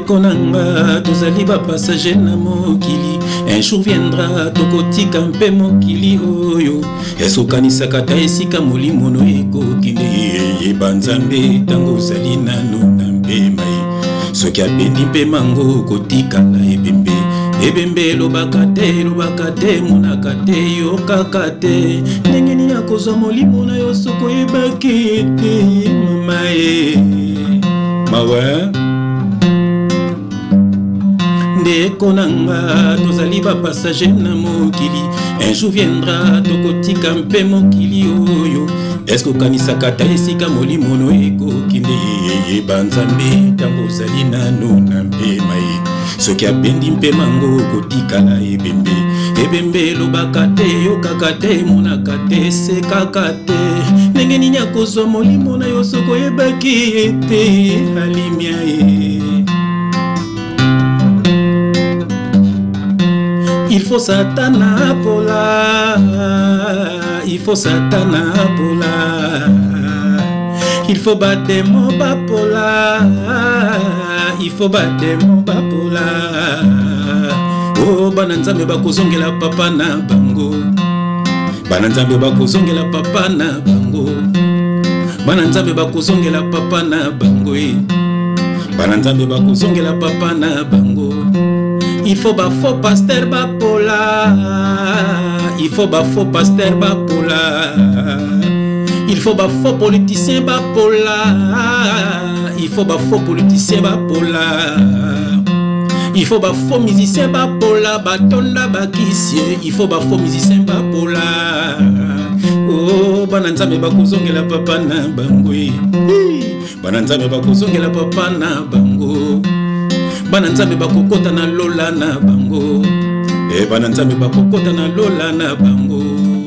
Konanga, tozali ba passager na mokili. Un jour viendra, tokotika mpe mokili oyo. Esokanisaka ta esika molimo no ekokende. Yeba Nzambe tango ozali nanu na mpema ye. Soki abendi mpe mango kotikala ebembe. Ebembe lobaka te monaka te yokaka te. Ndenge nini akozwa molimo na yo soko yebaki te mama ye. Mawa ndeko nanga tozali ba passager na mokili. Un jour viendra tokotika mpe mokili oyo. Est-ce que kanisaka ta esika molimo no ekokende. Yeba Nzambe tango ozali nanu na mpema ye. Soki abendi mpe mango kotikala ebembe. Ebembe lobaka te yokaka te monaka te sekaka te. Ndenge nini akozwa molimo na yo soko yebaki ete alimia ye. Il faut Satana pola, il faut Satana pola, il faut battre mon bapola, il faut battre mon bapola. Oh bananzambe bakozongela papa na bango, bananzambe bakozongela papa na bango, bananzambe bakozongela papa na bango, bananzambe bakozongela papa na bango. Il faut ba faux pasteur bapola, il faut ba faux pasteur bapola, il faut ba faux politicien bapola, il faut ba faux politicien bapola, il faut ba faux musicien bapola, batonda bakissie, il faut ba faux musicien bapola. Oh bananzambe bakozongela papa na bango, bananzambe bakozongela papa na bango. Bananzambe bakokota na lola na bango. Bananzambe bakokota na lola na bango.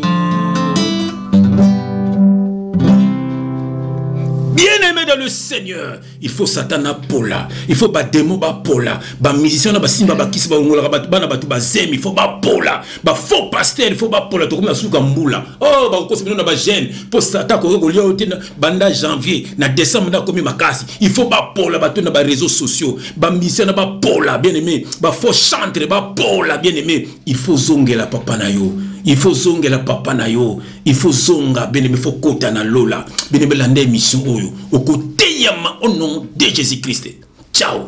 Bien-aimé dans le Seigneur, il faut Satana pola, il faut ba démon ba pola, ba musicien ba simba ba kisi ba ngola ba bana ba tu ba zem, il faut ba pola, ba faux pasteur, il faut ba pola to comme suka mbula. Oh ba ko sebino na ba jeune, pour Satan ko ko lio tina banda janvier na décembre na komi makasi, il faut ba pola ba to na ba réseaux sociaux, ba musicien na ba pola bien-aimé, ba faux chanteur ba pola bien-aimé, il faut zongela papa na yo. Il faut zonga la papa na yo, il faut zonga beneme faut kota na lola, beneme la émission oyo, au côté yama au nom de Jésus-Christ. Ciao.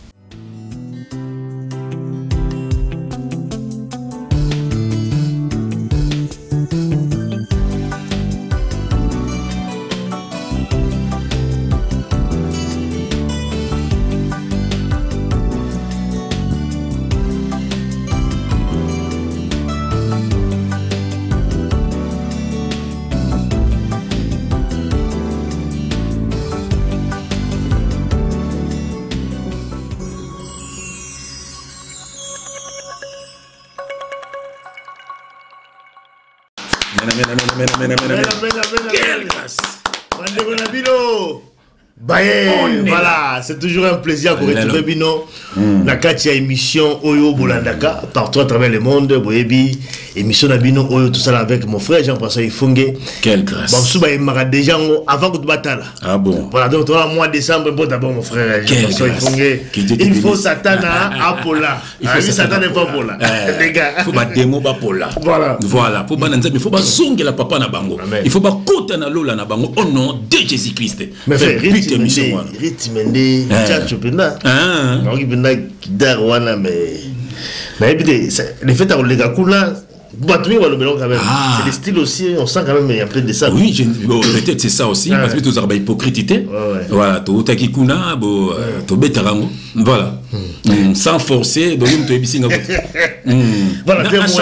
Voilà, c'est toujours un plaisir pour retrouver Bino. Nakatia émission Oyo Bolandaka partout à travers le monde. Boyebi émission Nabino Oyo tout ça avec mon frère Jean-François Ifunge. Quelle grâce. Bon, souba il m'a déjà avant que tu battes là. Ah bon. Voilà donc toi mois de décembre bon d'abord mon frère Jean-François Ifunge. Il faut Satana Apola. Il faut Satana Apola. Les gars. Il faut ba démon ba pola. Voilà. Voilà. Pour bananza il faut ba zonga la papa na bango. Il faut ba kota na lola na bango au nom de Jésus-Christ. Mais frère Ritimende, Tchapenda. Non, il y a Kidar Wana, mais les fêtes à Olegakula, c'est le style aussi, on sent quand même il y a plein de ça. Oui, peut-être c'est ça aussi, parce que tu as hypocrité. Voilà, tu as Kikuna, tu as Betarango. Voilà. Sans forcer, donc tu as Bissinga. Voilà,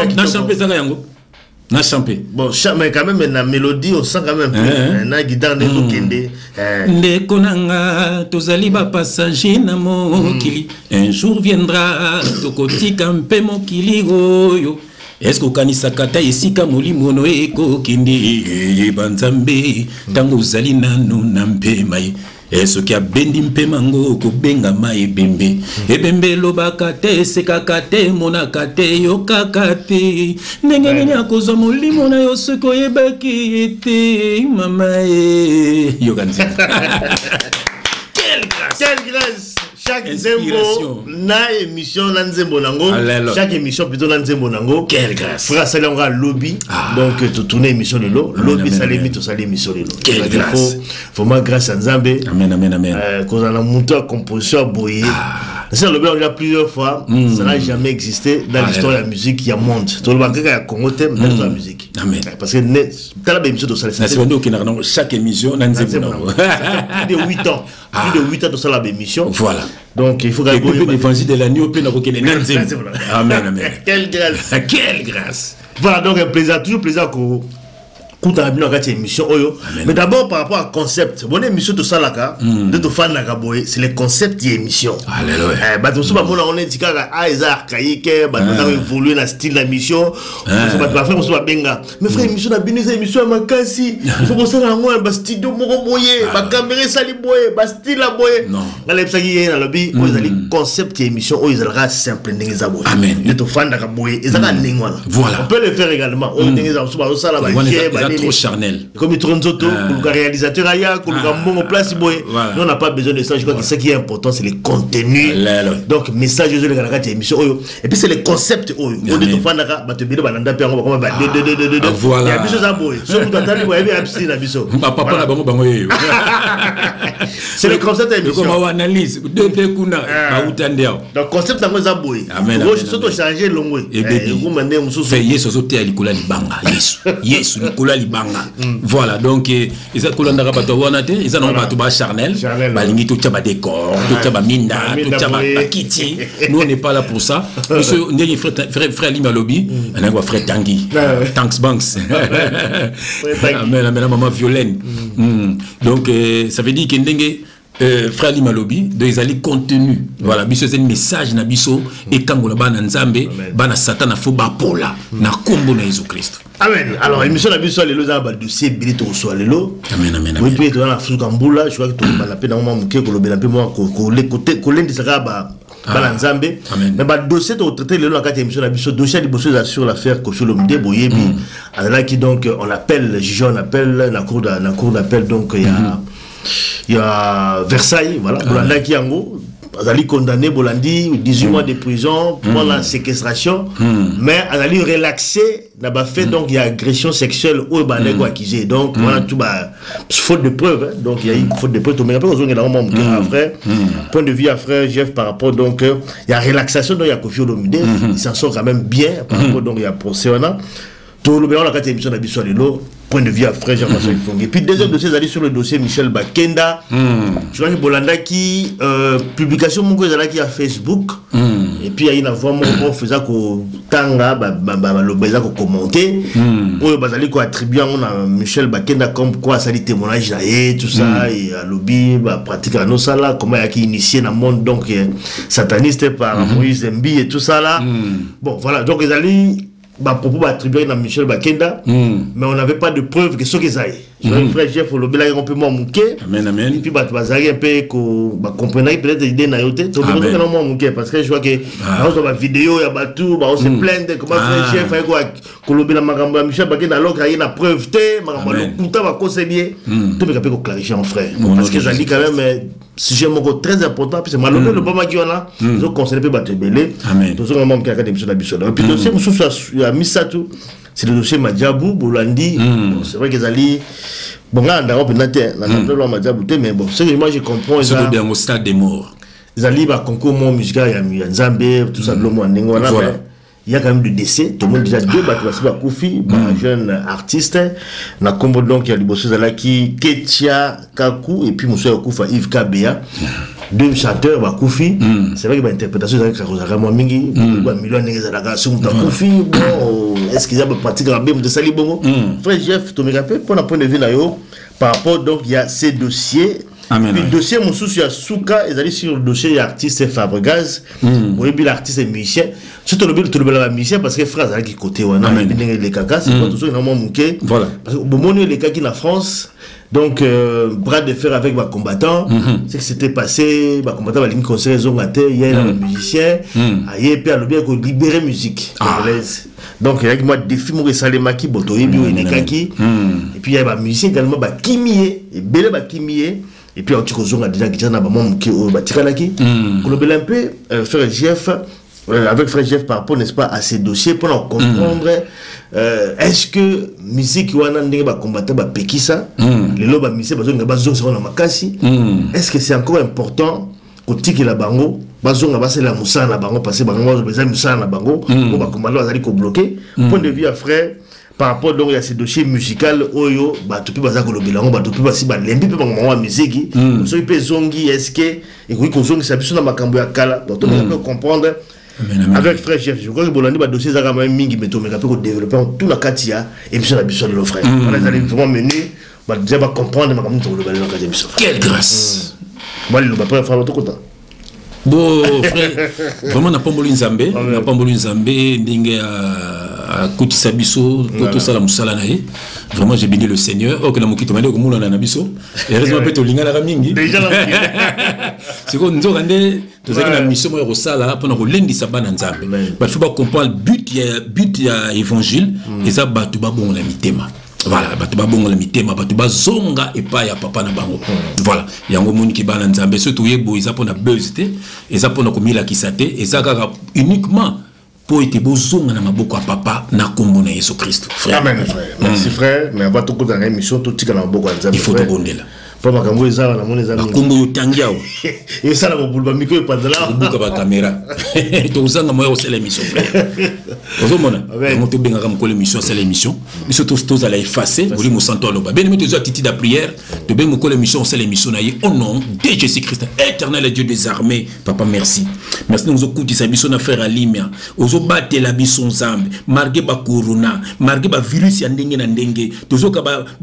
na champé. Bon, mais quand même la mélodie on sent quand même na guitare de Lokende. Ndeko nanga tozali ba passager na mokili. Un jour viendra tokotika mpe mokili oyo. Est-ce que kanisaka ta esika molimo no ekokende Nzambe tango ozali nanu na mpema ye. Est-ce qu'il y a bendi mpe mango ko benga mai bembe ebembe lobaka te sekaka te monaka te yokaka te ndenge nini akozwa molimo na yo soko yebaki te mama ye yokanzi. Quelle grâce chaque Nzembo na émission na Nzembo nango, chaque émission plutôt na Nzembo nango. Quelle grâce. Frère Salonga lobby, donc tout tourner émission de l'eau, lobby salemi tout salé émission de l'eau. Quelle grâce. Vraiment grâce à Nzambe. Amen, amen, amen. Quand on a monté à composition boyé. C'est le on a plusieurs fois, ça n'a jamais existé dans l'histoire de la musique, il y a monde. Tout le monde qui a Congo thème dans la musique. Amen. Parce que dans la émission de ça, chaque émission dans plus de 8 ans. Plus de 8 ans de ça la émission. Voilà. Donc il faut que vous défensiez de la nuit au plein de Amen, amen. Quelle grâce. Quelle grâce. Voilà, donc un plaisir, toujours plaisir qu'on émission. Mais d'abord par rapport au concept, mon émission de ça là, de tout fan c'est le concept de l'émission. Alléluia. Bah tout ça, on est dit que ils ont archaïque, bah on a évolué dans le style de l'émission. Bah frère, on se va benga. Mais frère, émission na bini émission à Makasi. Il faut que ça na moi, bah studio moko boye, bah caméra sali boye, bah style la boye. Non. Dans les psaki dans le lobby, ils ont concept de l'émission, ils ont la simple ndenge za boye. Amen. De tout fan na boye, ils ont la ningwana. Voilà. On peut le faire également. On ndenge za ça là bah trop charnel. Comme il tourne autour, le réalisateur Aya, le bon place boy. Nous on n'a pas besoin de ça. Je crois que ce qui est important c'est le contenu. Donc message aux gens qui émission. Et puis c'est le concept. On est tout fan d'aka, bah te bien bananda pe on va voilà. Il y a plus ça boy. So vous attendez boy, il y a plus na biso. Papa na bango bango yo. C'est le concept de l'émission. Comme on analyse deux kuna ba utandeao. Donc concept na za boy. Moi je surtout changer longwe. Et vous mandé mususu. Fait yeso so te alikula libanga. Yesu likula libanga. Voilà, donc ils ont colonné la bateau wanate, ils ont bateau bas charnel, balingi tout tchaba décor, tout tchaba minda, tout tchaba bakiti. Nous on n'est pas là pour ça. Monsieur, on est frère Lima Lobby, on a frère Tanguy, Tanks Banks. Mais la maman violente. Donc ça veut dire que frère Lima Lobby, de ils allaient contenu. Voilà, biso c'est un message na biso et quand on a bana nzambe, bana satan na foba pola, na kombo na Jésus Christ. Amen. Alors, l'émission a vu ça, les lots à dossier, billet au soir, les lots. Amen, amen. Oui, puis, dans la Foukamboula, je crois que tu as la peine d'un moment, que le bénapé, moi, que l'un de ces gars, Balanzambe. Mais le dossier, tu as traité le lot à 4 émissions, la mission, dossier, les dossiers sur l'affaire, Kosholomde, Boyebi. Alors, qui donc, on appelle, juge, on appelle, la cour d'appel, donc, il y a Versailles, voilà, Bolanda qui en gros. Azali condamné Bolandi 18 mois de prison pour la séquestration, mais Azali relaxé n'a fait donc il y a agression sexuelle ou banego accusé, donc voilà tout faute de preuve, donc il y a une faute de preuve, mais après on a frère point de vue à frère Jeff par rapport donc il y a relaxation donc il y a Koffi Olomide, il s'en sort quand même bien par rapport donc il y a procès on a tout le la carte émission d'habitude sur les lots point de vue à frère Jean-François Ifongue. Et puis deuxième dossier allé sur le dossier Michel Bakenda. Je crois que Bolanda qui publication mon qui a Facebook et puis il y a une voix mon faisait ko tanga le beza ko commenter ou bazali ko attribuer on a Michel Bakenda comme quoi ça dit témoignage et tout ça et à lobby pratique à nos sala comment il a qui initié dans le monde donc sataniste par Moïse Mbi et tout ça là. Bon voilà donc ils allaient propos attribué à Michel Bakenda, mais on n'avait pas de preuve que ce qu'ils aient. Le frère Jeff Olobé là, on peut m'en manquer. Amen, amen. Et puis, un peu comprendre peut-être l'idée n'a été. Donc, on peut m'en manquer parce que je vois que dans la vidéo, il y a tout, on se plaint de comment frère Jeff a Olobé la Magamba Michel Bakenda alors qu'il y a une preuve, Magamba le Kouta va conseiller. Tout le monde peut clarifier en frère. Parce que j'ai dit quand même, sujet très important, puis c'est malheureux le Bama qui en a, ils ont conseillé de battre belé. Amen. Tout ça, on a des émissions d'habitude. Et puis, dossier, il y a mis ça tout. C'est le dossier Madjabou, Bolandi. C'est vrai qu'ils allaient. Bon, là, on a un Madjabou, mais bon, ce que moi je comprends. C'est au stade des morts. Ils allaient à concours musical, il y a Nzambe, tout ça, il y a quand même des décès. Tout le monde déjà deux Koufi, un jeune artiste. On a combo donc il y a des bosses qui Ketia Kaku et puis Moussa Koufa Yves Kabea. Deux chanteurs Koufi. C'est vrai que l'interprétation de Karouzara Mingi, million de sur Koufi. Bon, est-ce qu'ils ont pratiqué un bim de Salibongo? Frère Jeff, tu me rappelles, pour un point de vue par rapport donc il y a ces dossiers. Amen. Puis le dossier Moussous, il y a Souka, ils allaient sur le dossier artiste Fabregas, oui, puis l'artiste est musicien. Surtout le musicien parce que frère, qui côté, on a les caca, c'est pas tout ça, normalement manqué. Voilà. Parce que au moment où les caca en France, donc, bras de fer avec ma combattant, c'est que c'était passé, ma combattant va libérer conseil Zongate, il y a un musicien, et puis à l'objet qu'on libérer musique congolaise. Donc, il y a moi des films où ça les maquis, botoï, et puis il y a un musicien également, Kimie, et Bélé Kimie. et puis tu kozonga déjà qui na ba mom ki o batikalaki kolobela un peu frère Jeff avec frère Jeff par rapport n'est-ce pas à ces dossiers pour comprendre est-ce que musique wana ndenge ba combattre ba pekisa les loba musique bazonga bazonga na makasi est-ce que c'est encore important kotiki la bango bazonga basela musana na bango parce que bango bazali musana na bango pour ba combattre bazali ko bloquer point de vue à frère par rapport donc à ces dossiers musicaux oyo batupi baza kolobela ngo batupi basi ba lembi pe bango wa musique so ipe zongi est-ce que et ko zongi ça biso na makambo ya kala donc on peut comprendre. Avec frère Jeff, je crois que Bolandi va dossier ça même mingi mais mais peut développer tout la katia et puis sur la biso de nos frères. On allait vraiment mener va déjà va comprendre ma comme tout le balai la biso. Quelle grâce. Moi le va pas faire tout content. Bon frère, vraiment n'a pas mbolu nzambe, n'a pas mbolu nzambe ndinge à kuti sabiso tout ça la musala nae. Vraiment j'ai béni le Seigneur. Oh que na mokito mande ko mula na biso. Heureusement peut to linga la mingi. Déjà la. C'est qu'on nous rendait tous na mission mo rosala pour na lendisa bana nzambe. Ba faut pas comprendre but ya évangile et ça batu ba bon la mitema. Voilà, batu ba bon la mitema, batu ba zonga et pas ya papa na bango. Voilà, yango moni ki bana nzambe surtout yebo isa pour na buzzité et ça pour na komila kisate et ça uniquement pour être bozonga na maboko à papa na kombo na Yesu Christ. Amen frère. Merci frère, mais avant tout dans l'émission tout tika na maboko ya nzambe. Il faut te bondela. Pas ma kambo ezala na moni ezala. Kombo yo tangiao. Et ça la mobulu ba micro epandela. Buka ba caméra. To uzanga moyo au l'émission frère. Ozomona. On te benga comme l'émission c'est l'émission. Biso tous à la effacer, boli mo santo loba. Ben meto zo titi da prière, te benga ko l'émission c'est l'émission na ye au nom de Jésus Christ, éternel Dieu des armées. Papa merci. Merci nous okuti sa biso na frère Alimia. Ozo battre la biso nzambe, marqué ba corona, marqué ba virus ya ndenge na ndenge. Tozoka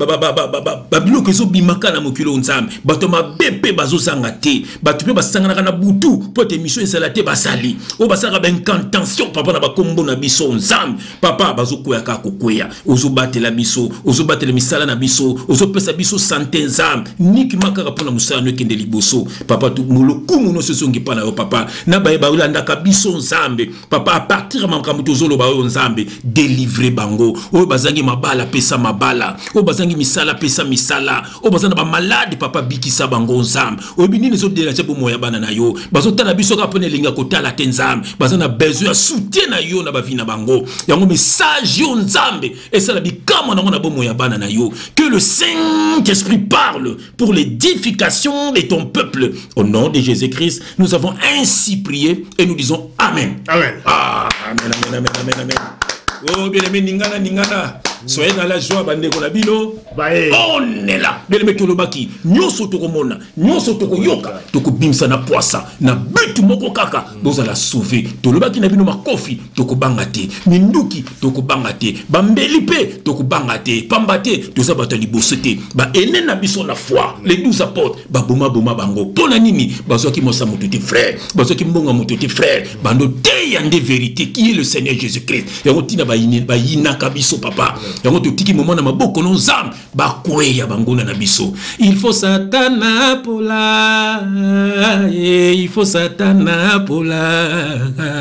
ba biloko ezo bimaka na mokilo nzambe. Bato ma bébé bazo sanga te, bato pe basanga na butu, pour te mission ezala te basali. O basaka ba incantation papa na ba kombo na biso nzambe. Papa bazo koya ka kokoya. Ozo battre la biso, ozo battre le misala na biso, ozo pesa biso santé nzambe. Niki makaka pona musala no kende liboso. Papa tu muluku muno se songi pa na yo papa. Na ba ulanda ka biso nzambe. Papa à partir makambo tozolo ba yo nzambe délivrer bango. O bazangi mabala pesa mabala. O bazangi misala pesa misala. O bazana ba malade papa bikisa bango nzambe. O binini zo déranger bo moya bana na yo. Bazo tala biso ka pone linga ko tala te nzambe. Bazana besoin ya soutien na yo na ba vina bango. Yango message yo nzambe et ça la bikama na bo moya bana na yo. Que le Saint-Esprit parle pour l'édification de ton peuple. Au nom de Jésus-Christ, nous avons ainsi prié et nous disons Amen. Amen. Ah, amen, amen, amen, amen, amen. Oh, bien aimé, ningana, ningana. Soyez dans la joie, bande de bino. On est là. Bien aimé, Tolobaki. Nyoso toko mona. Nyoso toko yoka. Toko bimsa na poisa. Na butu moko kaka. Boza la sauver. Tolobaki na bino makofi. Toko bangate. Minduki. Toko bangate. Bambelipe. Toko bangate. Pambate. Toza bata libosete. Ba ene na biso la foi. Les 12 apôtres. Ba boma boma bango. Pona nini. Bazo ki mosa mototi frère. Bazo ki mbonga mototi frère. Bando te yande vérité. Qui est le Seigneur Jésus-Christ. Yango tina ba yina kabiso papa. Yango to tiki moment na maboko no nzam ba kweya bangona na biso. Il faut satana pola. Il faut satana pola.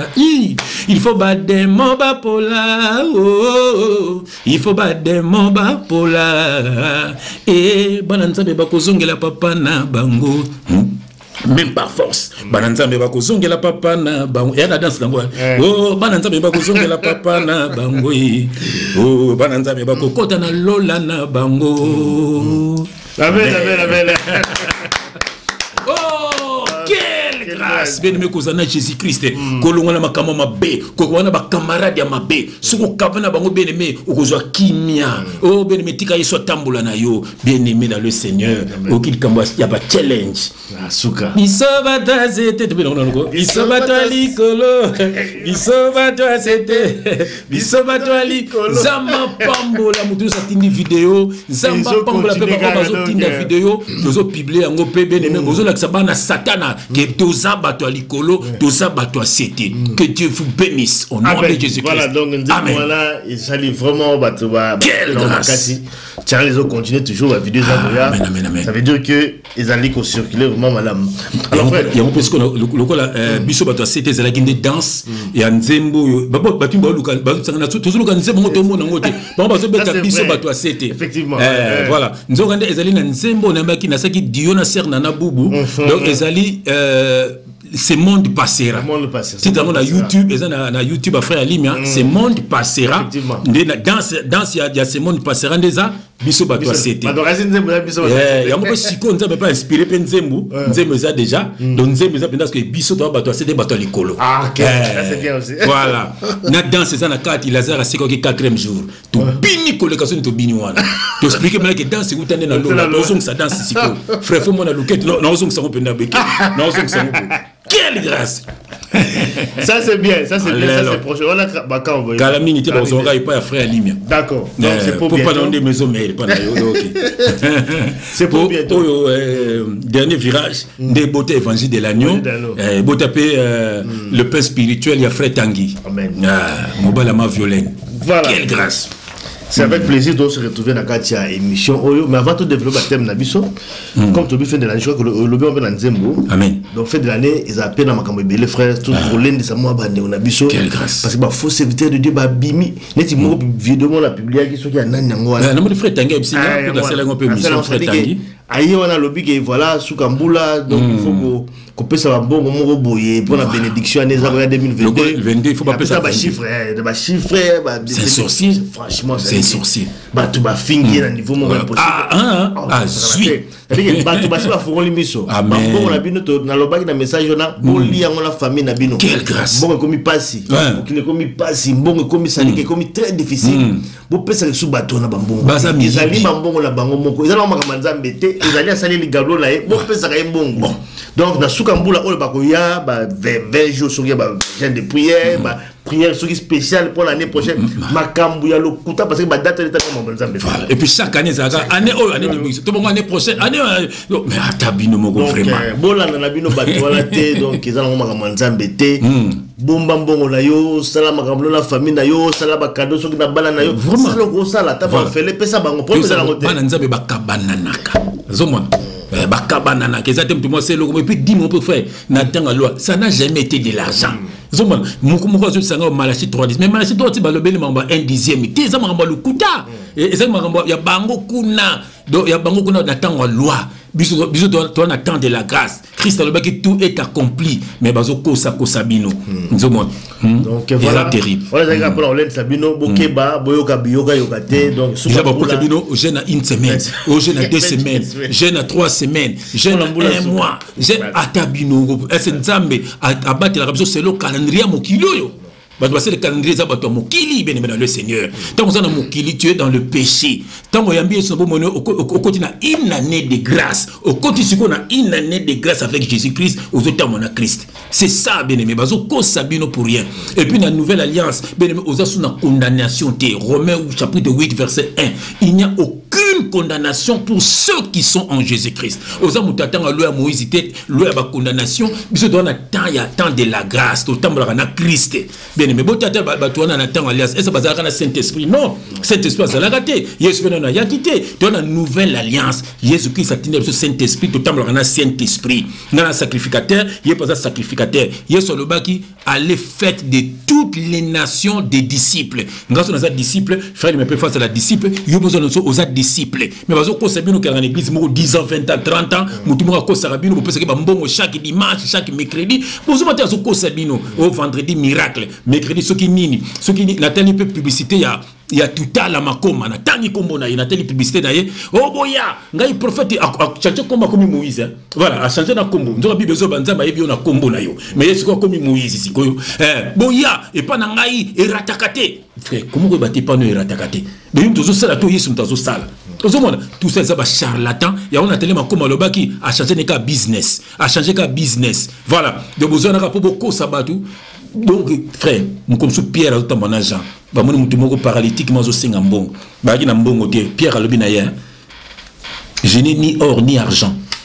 Il faut ba démon ba pola. Oh, il faut ba démon ba pola. Et bananza ba kozongela papa na bango. Même par force. Bananzambe ba kozongela papa na bango. Ya la danse lango. Oh, bananzambe ba kozongela papa na bango. Oh, bananzambe ba kokota na lola na bango. Amen, amen, amen. Oh, quelle grâce. Bien aimé kozana Jésus-Christ. Kolonga na makama mabe, kolonga ba camarade ya mabe. Soko kabana bango bien aimé, okozwa kimia. Oh, bien aimé tika yeso tambola na yo. Bien aimé dans le Seigneur. Okil kamba ya ba challenge. Asuka. Bisoba toi c'était bisoba toi likolo. Bisoba toi c'était bisoba toi likolo. Zamba pambola mutu sa tindi vidéo. Zamba pambola pe ba zo tinda vidéo. Tozo publier yango pe bien aimé. Bozo la kisaba na satana ke toza bato à l'icolo, tout ça bato à cité. Que Dieu vous bénisse au nom de Jésus-Christ. Voilà, donc, voilà, il s'allie vraiment bato à quelle grâce. Tiens, les autres continuent toujours la vidéo. Ça veut dire que ils allaient circuler vraiment madame. Alors frère, il y a un peu ce qu'on a le cola biso bato à cité, c'est la guinde danse et en zembo babo batumba luka bazana toujours luka nzembo to mona ngote. Bon bazo beta biso bato à cité. Effectivement. Voilà. Nzokande ezali na nzembo na maki na saki diona ser na bubu. Donc ezali ce monde passera. Si tu as YouTube, na YouTube à frère Limia, ce monde passera. Dans il y a ce monde passera déjà. Biso bato c'était. Il y a beaucoup siko nzambe pas inspiré pe nzembu, nzembe za déjà. Donc nzembe za parce que biso to bato c'était bato likolo. Ah OK, ça c'est bien aussi. Voilà. Na danse ça na 4 Lazare siko ki 4e jour. To bini collocation to bini wana. To expliquer maintenant que danse ku tande na lo. Ozong sa danse siko. Frère faut mona loquette. Non ozong sa ko penda beki. Non ozong sa ko. Quelle grâce! Ça c'est bien, ça c'est bien, ça c'est proche. On a Bakao. Calamini, tu vas pas frère Limia. D'accord. Donc c'est pour bien. Pour pas donner des maisons mail. C'est pour bientôt. Dernier virage, des beautés évangile de l'agneau. Beau taper le pain spirituel, il y a frère Tanguy. Amen. Mobalama violaine. Voilà. Quelle grâce! C'est avec plaisir de se retrouver dans la émission. Mais avant de développer le thème Nabiso, comme tu as fait de l'année, je crois que le bien dans Nzembo. Amen. Donc, fait de l'année, ils appellent à Makambe, les frères, tous pour l'un de sa mois, Nabiso. Quelle grâce. Parce que faux serviteur de Dieu, Bimi, n'est-il pas vidéo la publié qui sont qui a Nanyangoa. Non, mais frère Tanguy, c'est là pour la salle un peu mission frère Tanguy. Aïe, on a le big et voilà, sous Kambula, donc il faut qu'on peut savoir bon moment boyer pour la bénédiction année 2022. Il faut pas passer ça chiffre, c'est sorcier. Franchement, c'est sorcier. Bah tu vas finir à niveau moment possible. Zui. C'est-à-dire bah tu vas pas faire l'émission. Bon la bino na lobaki na message na bon lien on la famille na bino. Quelle grâce. Bon comme il passe. Qui ne comme il passe, bon comme ça qui comme très difficile. Bon pesa sous bateau na bambongo. Ils allaient bambongo la bango moko. Ils allaient makamazambe te. Ils allaient salir les gablo là. Bon pesa ka mbongo. Donc na sukambula ole bakoya ba 20 jours sur ba chaîne de prière ba prière spéciale pour l'année prochaine makambu ya lokuta parce que ba date l'état comme nzambe. Et puis chaque année ça année de tout bon année prochaine année mais atabino moko vraiment. Bola na bino bato wala te donc ils allont makambu nzambe te. Bomba mbongo na yo sala makambu na famille na yo sala ba cadeau soki na bala na yo. Sala ko sala ta ba fele pesa bango pour pesa la bana nzambe bakabananaka. Zomona. Bakabanana que ça t'aime tout moi c'est le et puis dis-moi peut faire n'attend la loi ça n'a jamais été de l'argent zomon moko ça nga Malachi 3:10 mais Malachi 3 ba lobeli mamba 1/10 te ça mamba le kuta et ça mamba ya bango kuna donc ya bango kuna n'attend la loi biso toi n'attend de la grâce Christ le baki tout est accompli mais bazo kosa kosabino zomon donc voilà terrible voilà ça pour on l'aide sabino bokeba boyoka biyoka yokate donc déjà pour sabino au jeune à une semaine au jeune à 2 semaines jeune à 3 semaines jeune à 1 mois jeune à tabino est nzambe à battre la rabso c'est le calendrier mokilo yo le calendrier zabato mokili bien dans le Seigneur tant que ça dans mokili tu es dans le péché tant que yambi son bon au côté na une année de grâce au côté ce qu'on a une année de grâce avec Jésus-Christ aux autres mon Christ c'est ça bien aimé bazo ko sabino pour rien et puis la nouvelle alliance bien aimé aux sous na condamnation té Romains chapitre 8 verset 1 il n'y a aucune condamnation pour ceux qui sont en Jésus-Christ aux hommes t'attend à loi Moïse était loi ba condamnation biso doit attendre il y a tant de la grâce tout temps na Christ bien mais bon t'attends bato na temps alliance et ça bazaka na Saint-Esprit non Saint-Esprit ça l'a raté Jésus na ya quitté tu as une nouvelle alliance Jésus-Christ a tenu ce Saint-Esprit tout temps na Saint-Esprit na sacrificateur il est pas sacrificateur Yesu le baki allait fête de toutes les nations des disciples grâce à nos disciples frère me peut face à la disciple il y a besoin aux disciples mais bazo ko sabino ka en église mo 10 ans 20 ans 30 ans mutu mo ko sabino mo pesa ke mbongo chaque dimanche chaque mercredi bozo matin zo ko sabino au vendredi miracle mercredi ce qui nini ce qui la telle publicité il y a tout à la makoma na tangi kombo na ina telle publicité na ye oh boya ngai prophète a changer komba comme Moïse voilà a changer na kombo ndoka bible zo banzamba yebi na kombo na yo mais yesu ko comme Moïse sikoyo boya et pas na ngai eratakate frère comment ko bati pas no eratakate mais nous toujours ça to yesu mtazo sala tout ça ça va charlatan il y a on a tellement comme lobaki a changer ne ka business a changer ka business voilà de besoin na pour beaucoup sabatu donc frère comme sous Pierre tout mon agent ba mon mutu moko paralytique mazo senga mbongo ba ki na mbongo te Pierre alobi na ye je n'ai ni or ni argent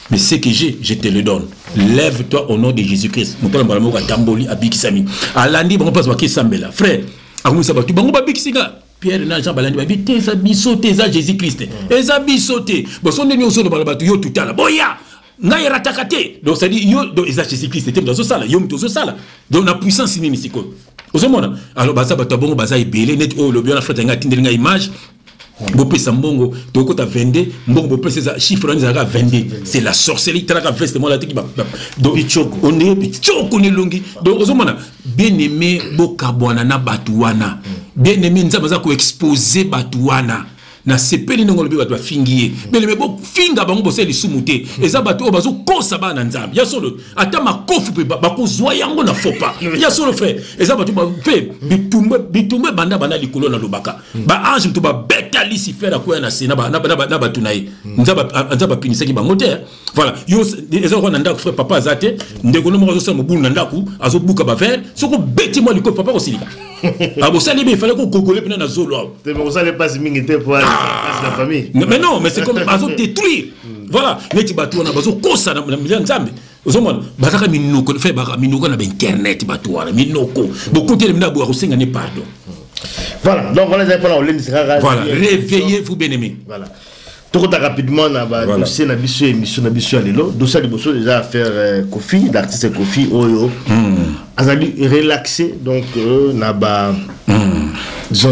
mais ce que j'ai, je te le donne. Lève-toi au nom de Jésus-Christ. Mon père m'a tamboli abikisami. Alandi bon passe ki sambela. Frère, amu sabatu bango babikisinga. Pierre na Jean balandi babi te za bisote za Jésus-Christ. Eza bisote. Bo son deni oso do balabatu yo tutala. Boya. Ngai ratakate. Donc ça dit yo do eza Jésus-Christ te dans ce sala, yo mto ce sala. Donc la puissance ni misiko. Ozomona. Alors baza bato bongo baza ebele net o lo bien la frère nga tindelinga image. Bopé Sambongo, toko ta 22, mbongo bopé c'est chiffre on a 22. C'est la sorcellerie, t'as la veste moi la tiki ba. Donc on est bichoko ni longi. Donc ozomona bien aimé bokabwana na batuwana. Bien aimé nzaba za ko exposer batuwana. Na sepeli ngolo be batwa fingiye. Mais le bo finga bango bosé li sumuté. Eza batu bazo kosa ba na nzambe. Ya solo ata makofu pe ba ko zwa yango na fopa. Ya solo frère. Eza batu ba pe bitumbe banda likolo na lobaka. Ba ange to ba beta Lucifer akoya na sena ba na batu na ye. Nzaba pinisaki bango te. Voilà. Yo eza ko na ndako frère papa azate. Ndeko no mo zo sama bulu na ndako azo buka ba ver. Soko beti mo likolo papa ko silika. Abo sali be fallait ko kokole pena na zolo. Te mo sali pas mingi te pour la famille. Mais non, mais c'est comme bazo détruire. Voilà, neti batu na bazo kosa na milian nzambe. Ozomona bazaka minoko fait baka minoko na internet batu wana minoko. Beaucoup de mina bo rosenga ne pardon. Voilà, donc voilà les pour la voilà, réveillez-vous bien-aimés. Voilà. Tout rapidement na ba dossier na biso émission na biso lelo, dossier de bosso déjà affaire Kofi, l'artiste Kofi Oyo. Azali relaxé donc na ba disons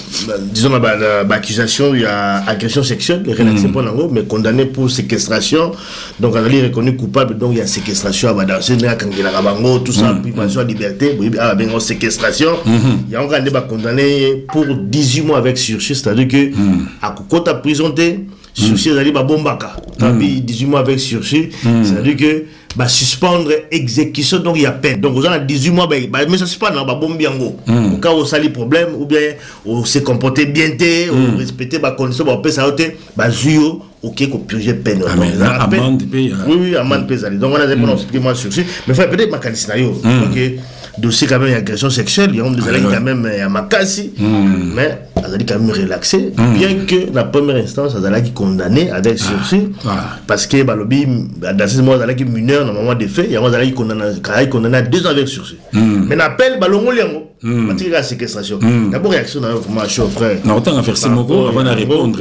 accusation il y a agression sexuelle relaxé pour nango mais condamné pour séquestration donc Azali reconnu coupable donc il y a séquestration à badanser na kangela bango tout ça privation de liberté à bengo séquestration il y a encore débat condamné pour 18 mois avec sursis c'est-à-dire que à kokota prison sursis Azali ba bombaka 18 mois avec sursis c'est-à-dire que bah suspendre exécution donc il y a peine donc vous avez 18 mois mais ça c'est pas non bah bombiango au cas où ça les problèmes ou bien on se comporter bien ou respecter bah conditions bah ça ôter bah juillet ok qu'on purger peine amende oui amende pesale donc on a des prononcés moi sursis mais faut peut-être ma scénario ok dossier quand même agression sexuelle il y a des allées quand même à Makassi mais Azali quand même relaxé bien que la première instance Azali condamné avec sursis parce que bah lobby dans ce moment Azali mineur normalement des faits il y a Azali condamné à 2 ans avec sursis mais l'appel balongo liango matière la séquestration d'abord réaction dans vraiment chaud frère na autant faire ce mot avant de répondre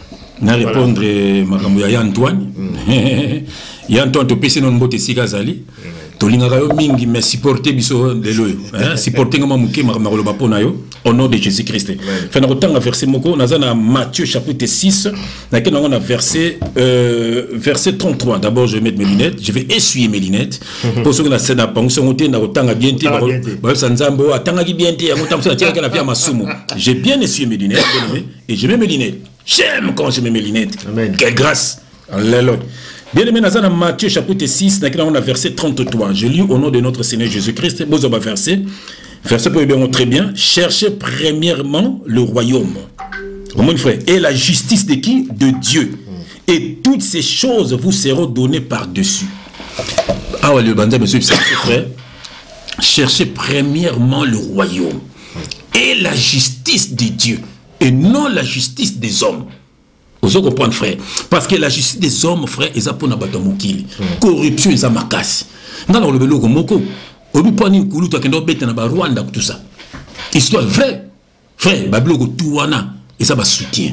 makambo ya Antoine Antoine to pese non mbote sika Azali tolinga yo mingi mais supporter biso lelo supporter ngoma muke makoloba pona yo au nom de Jésus-Christ. Fait na kotanga verset moko nazana Matthieu chapitre 6 na kena on a verset 33. D'abord je vais mettre mes lunettes, je vais essuyer mes lunettes pour ceux qui na scène ponction monter na kotanga bien te ba sanzambo atanga ki bien te ya motamso na tia kana via masumu. J'ai bien essuyé mes lunettes et je mets mes lunettes. J'aime quand je mets mes lunettes. Amen. Quelle grâce. Alléluia. Bien aimé, dans Matthieu chapitre 6, on a verset 33. Je lis au nom de notre Seigneur Jésus-Christ. Verset pour bien très bien. Cherchez premièrement le royaume. Mon frère. Et la justice de qui? De Dieu. Et toutes ces choses vous seront données par-dessus. Ah ouais, le bandit, monsieur, frère. Cherchez premièrement le royaume. Et la justice de Dieu. Et non la justice des hommes. Vous comprenez, frère? Parce que la justice des hommes, frère, ils ont pour corruption, ils ont makasi. Dans le vélo, moko, on lui prend une coulou, tu as bête dans Rwanda, tout ça. Histoire vraie. Frère, Babylone, tout wana, ils ont soutien.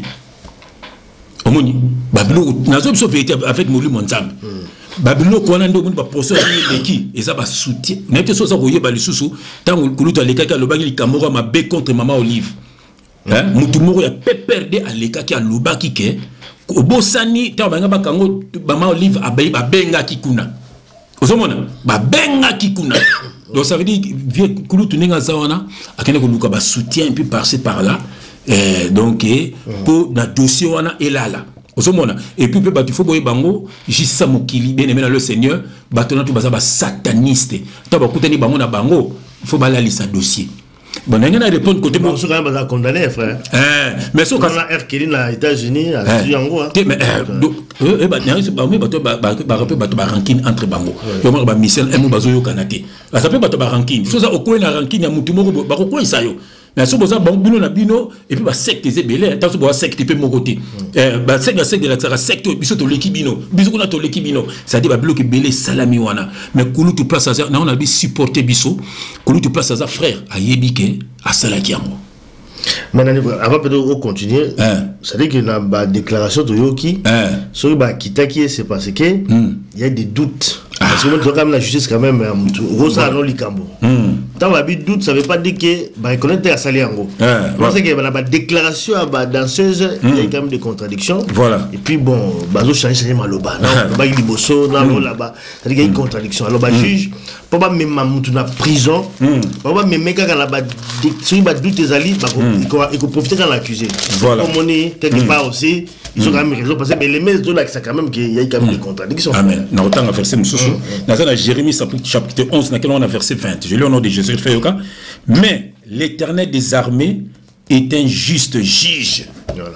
Omoni, Babylone, n'a pas vérité avec Moulu Monzam. Babylone, quand on a un procès de qui, ils ont soutien. N'a pas ça, vous voyez, Balisusu, tant que coulou, tu as les caca, le bagil, Kamora, ma bé contre Maman Olive. Mutumoro ya perdre à l'écart qui a loba qui ke obosani ta banga bakango Maman Olive abayi ba benga kikuna ozomona ba benga kikuna donc ça veut dire vieux kulu tuninga zawana akene ko luka ba soutien puis par-ci par-là donc pour na dossier wana elala ozomona et puis ba tu faut boye bango jisa mokili bien aimé dans le Seigneur batona tu baza ba sataniste ta ba kutani bango na bango faut balalisa dossier. Bon, on a répondu côté bon. On a condamné, frère. Mais ce qu'on a Erkelin aux États-Unis, à Yango. Mais ranking entre bango. Il y a mission et Mubazo Kanate. Ça peut pas ranking. So ça au coin la ranking ya mutumo ba ko ça yo. mais si vous avez bino na bino et puis ba secte c'est belé tant que vous secte peut mon côté ba secte de la secte biso to lekibino biso ko na to lekibino ça dit ba bloquer belé salami wana mais kulu tu place ça on a bi supporter biso kulu tu place ça frère ayebike a salaki yango. Maintenant, avant de continuer, ça dit que dans la déclaration de Yoki, sur le Kitaki, c'est parce que il y a des doutes. Parce que quand même la justice, quand même, Rosa non Likambo. Tant que y a doute, ça ne veut pas dire que reconnaître à Saliango. Parce que la déclaration à la danseuse, il y a quand même des contradictions. Voilà. Et puis bon, bazo change les maloba. Non, il y a bosso, non là-bas. Ça dit qu'il y a une contradiction. Alors, le juge, pour pas même en prison, pour pas même quand la si il y a doute des alliés, il faut profiter quand l'accusé. Voilà. Comme on est quelque part aussi, ils ont quand même raison parce que les mains de là, c'est quand même qu'il y a quand même des contradictions. Amen. Dans autant verset dans Jérémie chapitre 11, dans lequel on a verset 20. Je lis au nom de Jésus. Mais l'Éternel des armées est un juste juge. Voilà.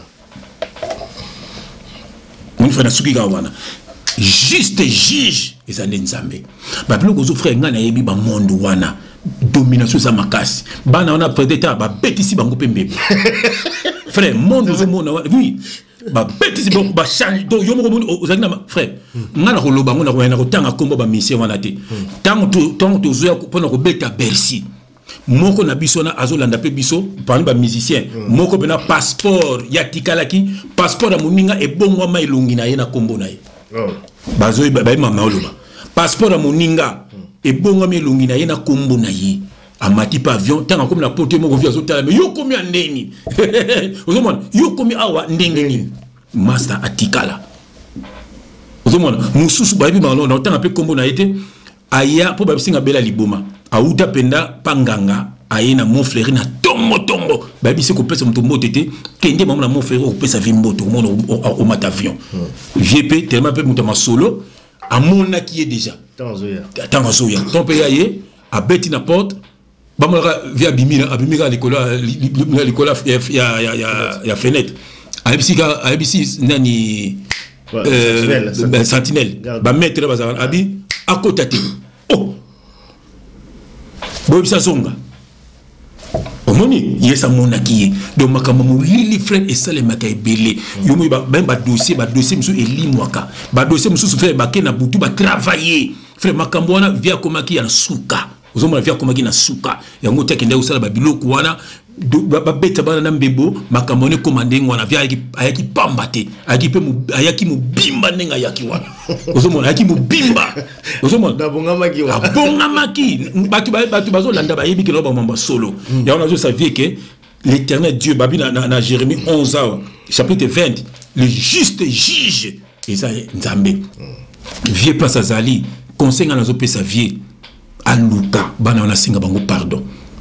On fait un juste juge. Et ça n'est pas ça. Parce que vous offrez un yebi ba monde wana domination za makasi. Bana on a peut-être ba bêtisi bango pembe. Frère, monde zo monde oui. Ba bêtisi bon ba change donc yo mo ozakina frère. Ngana ko loba ngona ko yana ko tanga kombo ba mission wana te. Tant to zo pona ko beta Bercy. Moko na biso na azolanda pe biso parmi ba musicien. Moko bena passeport ya tikalaki, passeport ya moninga e bongwa ma elongi na ye na kombo na ye. Bazo ba mama oloba passeport à moninga et bon ami longi na ye na kombo na ye amati pavillon tanga comme na porte mo via zotala mais yo komi andeni ozomona yo komi awa ndengeni master atikala ozomona mususu ba bi malon na tanga pe kombo na yete aya po ba singa bela liboma auta penda panganga ayena mon frère na tombo ba bisi ko pesa mtombo tete kende mamu na mon frère ko pesa vimboto au matavion VP tellement pe mutama solo à mon qui est déjà tant zoya ton pays aye a beti na porte ba mo via bimira à l'école ya fenêtre a bisi nani sentinelle ba mettre ba abi à côté oh bo bisa songa omoni yesa mona kiye donc makamamo lili frère et ça les makay belé yomo ba dossier musu elimwaka ba dossier musu frère ba ke na butu ba travailler frère makambo wana via komaki ya suka ozomona via komaki na suka yango teke nda usala ba biloko wana ba beta bana na mbebo makambo ne commanding wana via ayaki pambate ayaki mubimba nenga yaki wana ozomona ayaki mubimba ozomona abongamaki batu bazolanda ba yebi kilo ba mamba solo ya on a zo savait que l'Éternel Dieu babi na Jérémie 11 chapitre 20 le juste juge et ça nzambe vieux place azali conseil na zo pesa vieux aluka bana na singa bango pardon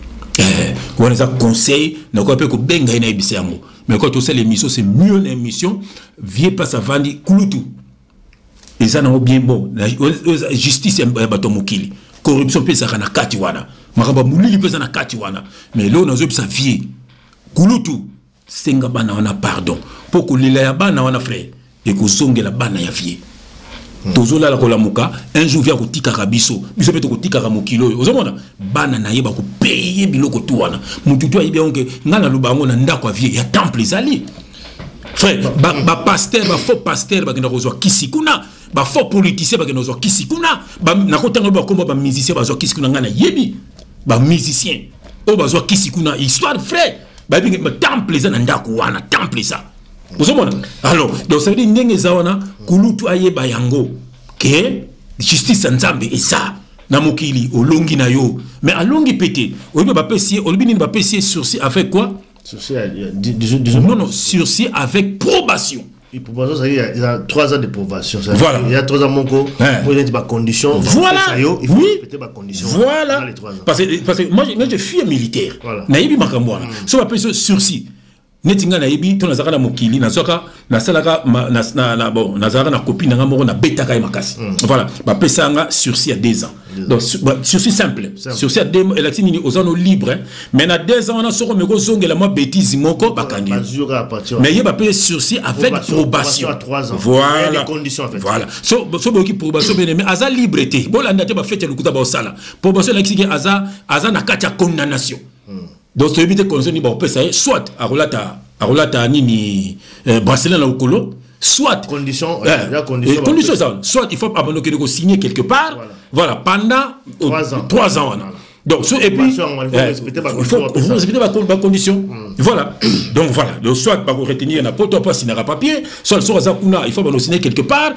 on a conseil na ko pe ko benga ina ebisa yango mais quand on sait l'émission c'est mieux l'émission vieux pas ça vandi kulutu et ça n'a bien bon la justice bato mokili corruption pe ça na kati wana makaba mulili pe ça na kati wana mais là on a ça vieux kulutu senga bana wana pardon pour ko lila ya bana wana frère et ko songela bana ya vieux tozola la kolamuka un jour via kotika kabiso biso pe to kotika ka mokilo ozomona bana na yeba ko payer biloko to wana mututu ayibi onke ngana lubango na ndako vie ya temple zali frère ba pasteur ba faux pasteur ba kenda kozwa kisikuna ba faux politicien ba kenda kozwa kisikuna ba nakotanga ba komba ba musicien ba zwa kisikuna ngana yebi ba musicien o ba zwa kisikuna histoire frère ba bi temple za na ndako wana temple za alors donc ça veut dire ndenge zawana kulutu ayeba yango que justice nzambe et ça na mokili olongi na yo mais alongi pété oyiba ba pesier olibini ba pesier sursis avec quoi sursis non sursis avec probation. Et probation, ça il y a 3 ans de probation. Voilà. Il y a 3 ans, pour il y a des conditions. Voilà. Il faut respecter ma condition. Voilà. Parce que moi, je suis un militaire. Naïbi Makambouana. Si on appelle ça sursis. Netinga naïbi, ton nazara na mokili, nazoka, nasalaka, bon, nazara na copine, na betaka et makasi. Voilà. Bah, pesanga sursis à 2 ans. Donc, sursis simple. Sursis à 2 ans, elle a signé aux anneaux libres. Mais à 2 ans, on a sorti mes gros ongles, la moi bêtise, moko, bakandi. Mais il y a pas sursis avec probation. 3 ans. Voilà. Les conditions, en fait. Voilà. So probation, mais aza liberté. Bon, la nate ba fête le kuta ba osala. Probation, la kisi aza na katia condamnation. donc tu éviter condition ni bon ça soit à relata nini bracelet na okolo soit condition soit il faut abandonner que signer quelque part voilà pendant 3 ans donc et puis il faut respecter ma condition voilà donc voilà donc soit pas retenir na poto pas signer papier soit il faut signer quelque part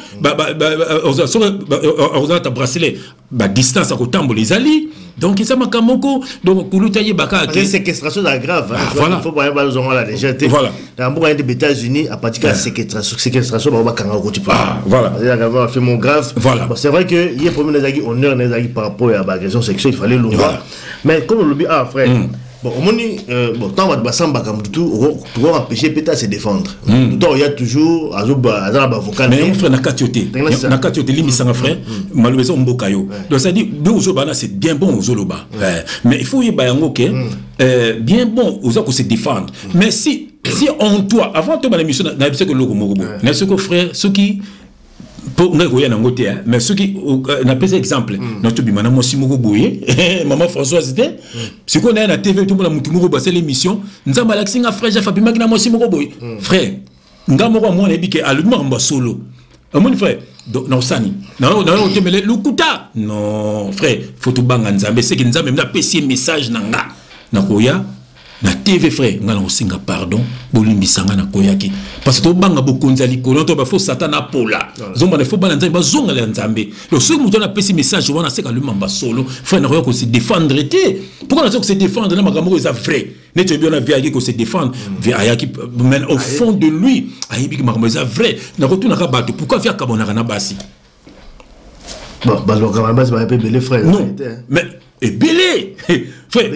on ta bracelet distance à kotambo les alliés donc ça m'a kamoko donc kulutaye baka que séquestration grave il faut pas aller dans la légèreté voilà dans beaucoup des États-Unis à partir de la séquestration on va kanga côté voilà il y a fait mon grave voilà c'est vrai que il y a problème des agis honneur des agis par rapport à l'agression sexuelle il fallait le voir mais comme le dit frère bon au moni bon tant va basamba comme tout pour empêcher peut-être se défendre tout il y a toujours avocat mais frère na katioté limisanga frère malheureusement mbokayo donc ça dit deux bana c'est bien bon aux loba mais il faut y bayango que bien bon aux que se défendre mais si on toi avant toi l'émission na que logo mogobo mais ce que frère ceux qui pour mais ceux qui n'a pas exemple notre bimana moi simoko boye maman Françoise était ce qu'on a na TV tout le monde mutumoko basser l'émission nzamba laxinga frère ja fabima na moi simoko boye frère ngamoko moi nebi ke allemand mba solo mon frère non sani non temele lukuta non frère faut tout banga nzambe c'est que nzambe na pesi message nanga na koya na TV frère ngala osinga pardon bolimbisanga na koyaki parce que to banga bokonza likolo to ba fo satana pola zomba ne fo bana nzambe bazonga la nzambe le seul muto na pesi message wana c'est que le mamba solo frère na ko se défendre té pourquoi on se défendre na makambo ça vrai ne te bien na vie ko se défendre ayaki mais au fond de lui ayibi makambo ça vrai na retourna ka bato pourquoi via kabona na basi bon bazo ka basi ba pe belé frère non mais et belé frère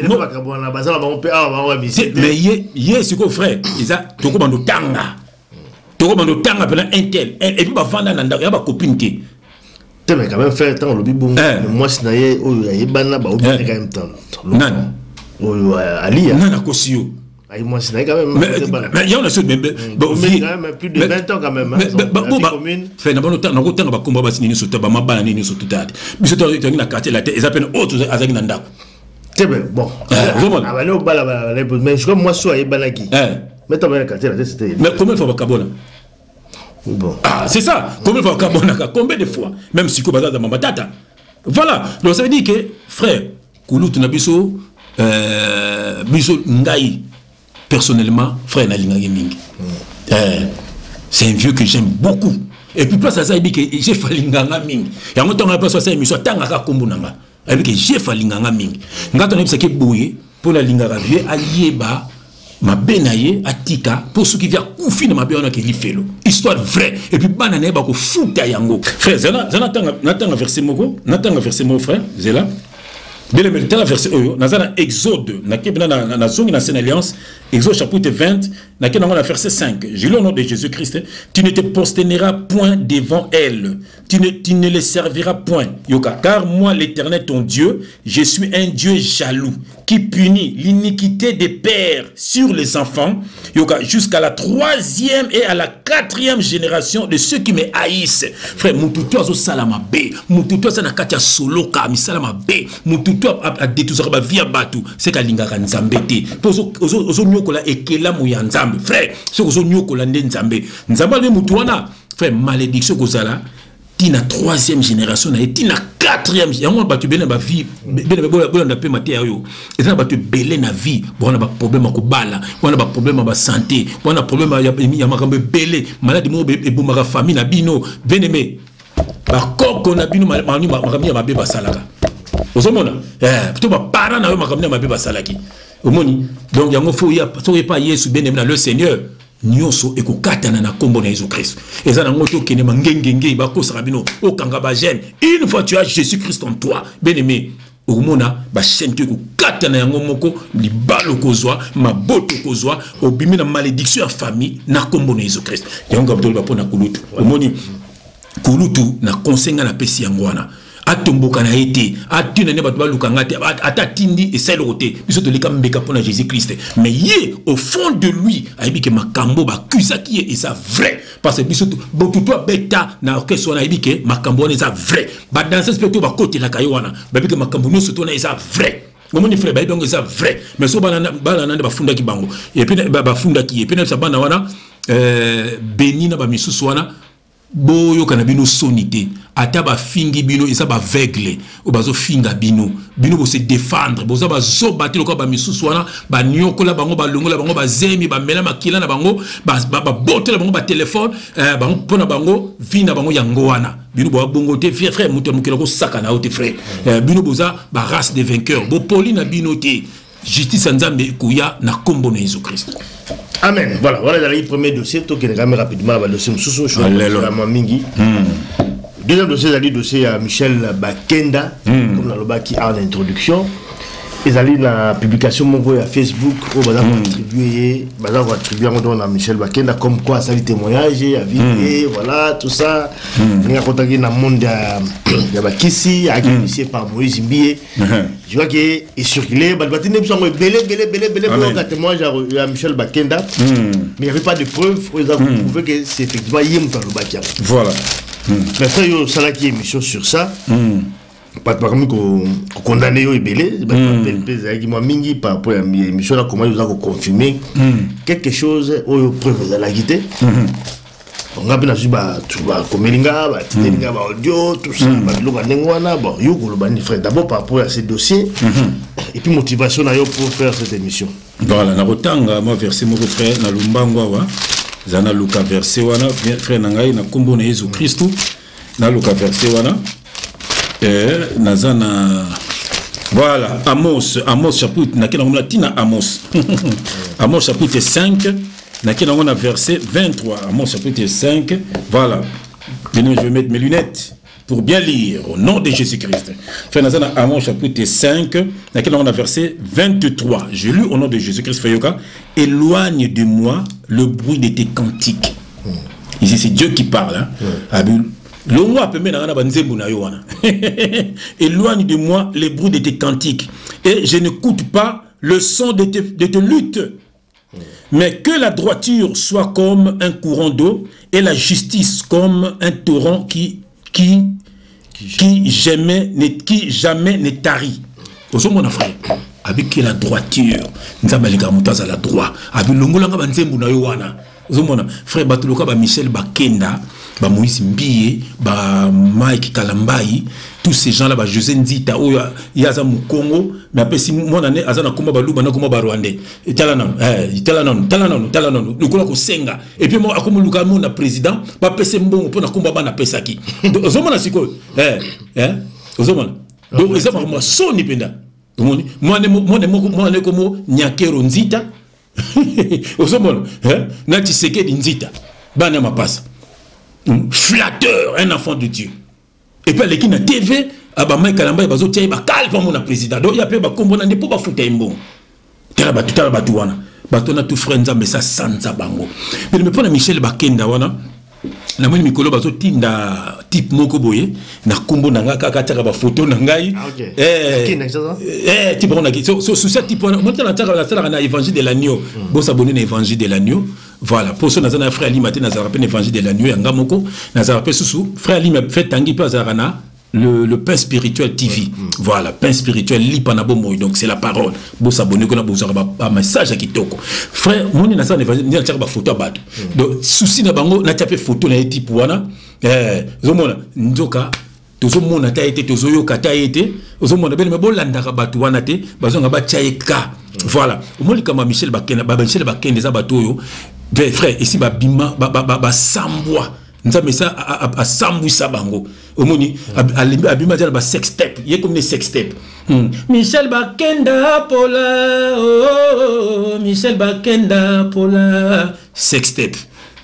mais yé c'est quoi frère ils a toko bando tanga pendant un tel et puis ba vanda na ndako ya ba copine té mais quand même frère tant le bibou moi sinaye o yebana ba obi quand même temps nan o ali nan akosio ay moi sinaye quand même mais il y a une chose mais quand même plus de 20 ans quand même fait na bon temps na ko tanga ba komba ba sinini so ba mabana nini so tutati biso to na quartier la tête ils appellent autres azaki na ndako c'est bon mais je comme moi soit ebanaki mais toi la quartier la tête c'était mais combien de fois bakabona bon c'est ça combien de fois bakabona combien de fois même si ko bazaza mama tata voilà donc ça veut dire que frère kulutu na biso ngai personnellement frère na linga mingi c'est un vieux que j'aime beaucoup et puis place à ça il dit que j'ai fallu nganga mingi ya ngoto nga pas ça émission tanga ka kombunanga il dit que j'ai fallu nganga mingi ngato na bisaki boye pour la linga vieux alieba ma benaye atika pour ceux qui vient confiner ma benaye que li felo histoire vraie et puis banane ba ko futa yango frère zana natanga verset moko frère zela bien le temps verset nazana Exode na zongi na Sainte Alliance Exode chapitre 20 na verset 5 je lis au nom de Jésus-Christ tu ne te prosterneras point devant elle tu ne les serviras point yoka car moi l'Éternel ton Dieu je suis un Dieu jaloux qui punit l'iniquité des pères sur les enfants yoka jusqu'à la 3e et à la 4e génération de ceux qui me haïssent frère mututu azo salama be mututu sana katia soloka mi salama be mututu a détourner ba via batu c'est kalingaka nzambe te ozo nyokola ekela mu ya nzambe frère c'est ozo nyokola nde nzambe le mutu wana frère malédiction kozala tina 3e génération na tina 4e yango batu bene ba vie bene bola na pe maté yo ezana batu belé na vie bona ba problème ko bala bona ba problème ba santé bona problème ya makambe belé maladie mo ebomaka famille na bino beneme ba koko na bino makambi ya mabe basalaka ozomona plutôt ba parents na yo makambi ya mabe basalaki omoni donc yango fo ya so pas Yesu beneme na le Seigneur nyonso ekokatana na kombo na Jésus Christ ezana ngoto kene mangengenge ba kosaka bino okanga ba jeune une fois tu as Jésus Christ en toi bien-aimé omona ba chaîne ko katana yango moko libalo kozwa maboto kozwa obimi na malédiction ya famille na kombo na Jésus Christ yango abdol ba pona kulutu omoni kulutu na konsenga na pesi yango wana atomboka na été atuna ne bato balukanga te atatindi et c'est le côté biso to leka mbeka pona Jésus Christ mais yé au fond de lui aibi ke makambo ba kusaki et ça vrai parce que biso to botuto beta na orchestre na aibi ke makambo na ça vrai ba danser spectacle ba côté la kayo wana ba bi ke makambo no soto na ça vrai ngomoni frère ba donc ça vrai mais so bana ba funda ki bango et puis ba funda ki et puis ça bana wana benina ba misusu wana boyo kana bino sonité ata ba fingi bino isa ba vegle o bazo finga bino bo se défendre boza ba zo batilo ko ba misusu wana ba nyokola bango ba longola bango ba zemi ba mela makila na bango ba botela bango ba téléphone bango pona bango vina bango yango wana bino bo bongo te frère muto mukela ko saka na ote frère bino boza ba race de vainqueurs bo poli na bino te justice nzambe kuya na kombo na Jésus Christ. Amen. Voilà le premier dossier. Tout qui est rapidement le dossier sous Mingi. Deuxième dossier, c'est le dossier à Michel Bakenda, comme dans le bas qui a en introduction. Ils allaient dans la publication mon à Facebook où on va attribuer à Michel Bakenda comme quoi ça les témoignages, à vie, voilà tout ça. Il y a contacté dans le monde de Bakissi, initié par Moïse Mbié. Je vois qu'il est circulé, il sont belé témoignage à Michel Bakenda, mais il n'y avait pas de preuves pour prouver que c'est effectivement Yem dans le Bakia. Voilà. Mais ça, il y a une émission sur ça. Pas comme condamné au belé mingi par rapport à l'émission là comment ils ont confirmé quelque chose aux preuves de la guité on a bien suba tu vas comme linga ba tinga ba audio tout ça ba loka nengwana bon yo ko lobani frère d'abord par rapport à ces dossiers et puis motivation na yo pour faire cette émission voilà na rotanga moi verser mon frère na lumbangwa wa zana luka verser wana frère na ngai na kombo na Jésus Christ na luka verser wana Nazana voilà Amos chapitre Amos chapitre 5 nakina verset 23 Amos chapitre 5 voilà je vais mettre mes lunettes pour bien lire au nom de Jésus-Christ. Nazana Amos chapitre 5 nakina verset 23 je lis au nom de Jésus-Christ Fayoka éloigne de moi le bruit de tes cantiques. Ici c'est Dieu qui parle hein. Éloigne de moi les bruits de tes cantiques et je n'écoute pas le son de tes luttes. Mais que la droiture soit comme un courant d'eau et la justice comme un torrent qui jamais ne tarit. Aux hommes, mon frère, avec la droiture, nous avons la droit. Avec le frère Batuluka ba Michel Bakenda ba Moïse Mbié ba Mike Kalambai tous ces gens là ba José Nzita ou yaza mu Congo mais après si mon année azana komba ba luba na komba ba Rwandais tala non lukola ko senga et puis moi akomo luka mon président ba pese mbongo pona komba ba na pesaki ozomona siko ozomona donc ça moi soni penda moi ne komo nyakero Nzita Ozomon, Nati Seke Nzita, Bana Mapasa, flatteur, un enfant de Dieu. Et puis, l'équipe na TV, Abama Kalamba, Bazo Tia, Bakal, mon président. Donc, il y a pas de n'est pas foutu un bon. Tarabatouana, Batona tout frère Nzambe, ça sans bango. Mais me prend Michel Bakenda, wana. Na moni mikolo bazo tinda type moko boye na kombo nanga kaka taka ba photo nangai type on a qui so ce type on monte na taka la sala na évangile de l'agneau bo s'abonner na évangile de l'agneau voilà pour ça na frère Ali matin na za rappel évangile de l'agneau yanga moko na za rappel susu frère Ali me fait tangi pa za rana le pain spirituel TV voilà pain spirituel li panabo moy donc c'est la parole bo s'abonner ko na bo za ba message à kitoko frère moni na ça évangile na taka ba photo bato donc souci na bango na tapé photo na type wana zomona nzoka tozomona ta été tozoyoka ta été ozomona bele me bolandaka bato wana te bazonga ba tchaeka voilà omoli kama Michel Bakenda za bato yo frère ici ba bima ba sambwa nzambe ça a sambwisa bango omoni abima jana ba sextape yé comme des sextape Michel Bakenda Pola Michel Bakenda Pola sextape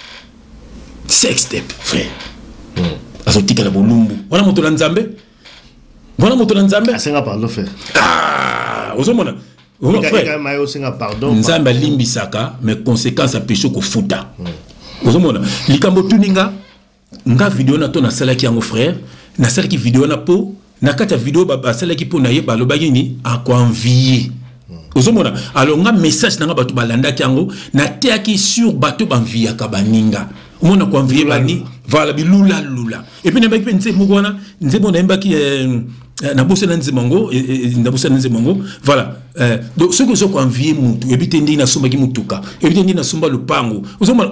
frère azotika la bolumbu wana moto na nzambe asenga pardon frère ozomona frère mayo senga pardon nzambe limbisaka mais conséquence a péché ko futa ozomona likambo tuninga nga vidéo na to na sala ki yango frère na sala ki vidéo na po na kata vidéo ba sala ki po na ye ba lobaki ni a ko envier ozomona alors nga message na nga batu balanda ki yango na teaki sur bato banvia ka baninga on a convié bani voilà bilula lula et puis n'embaki nze mugona nze bona embaki Nabosa Nanzemango, Nabosa Nanzemango, voilà. Donc, ce que je veux envier, et puis t'es na somba qui mutuka, et puis t'es na somba le pango.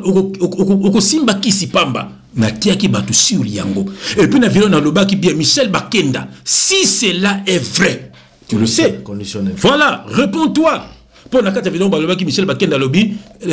Oko simba kisi pamba, na tia ki batu sur yango. Et puis na vilo na loba qui bien Michel Bakenda. Si cela est vrai, tu le sais. Conditionnel. Voilà, réponds-toi. Pour la carte vidéo, baloba qui Michel Bakenda lobby,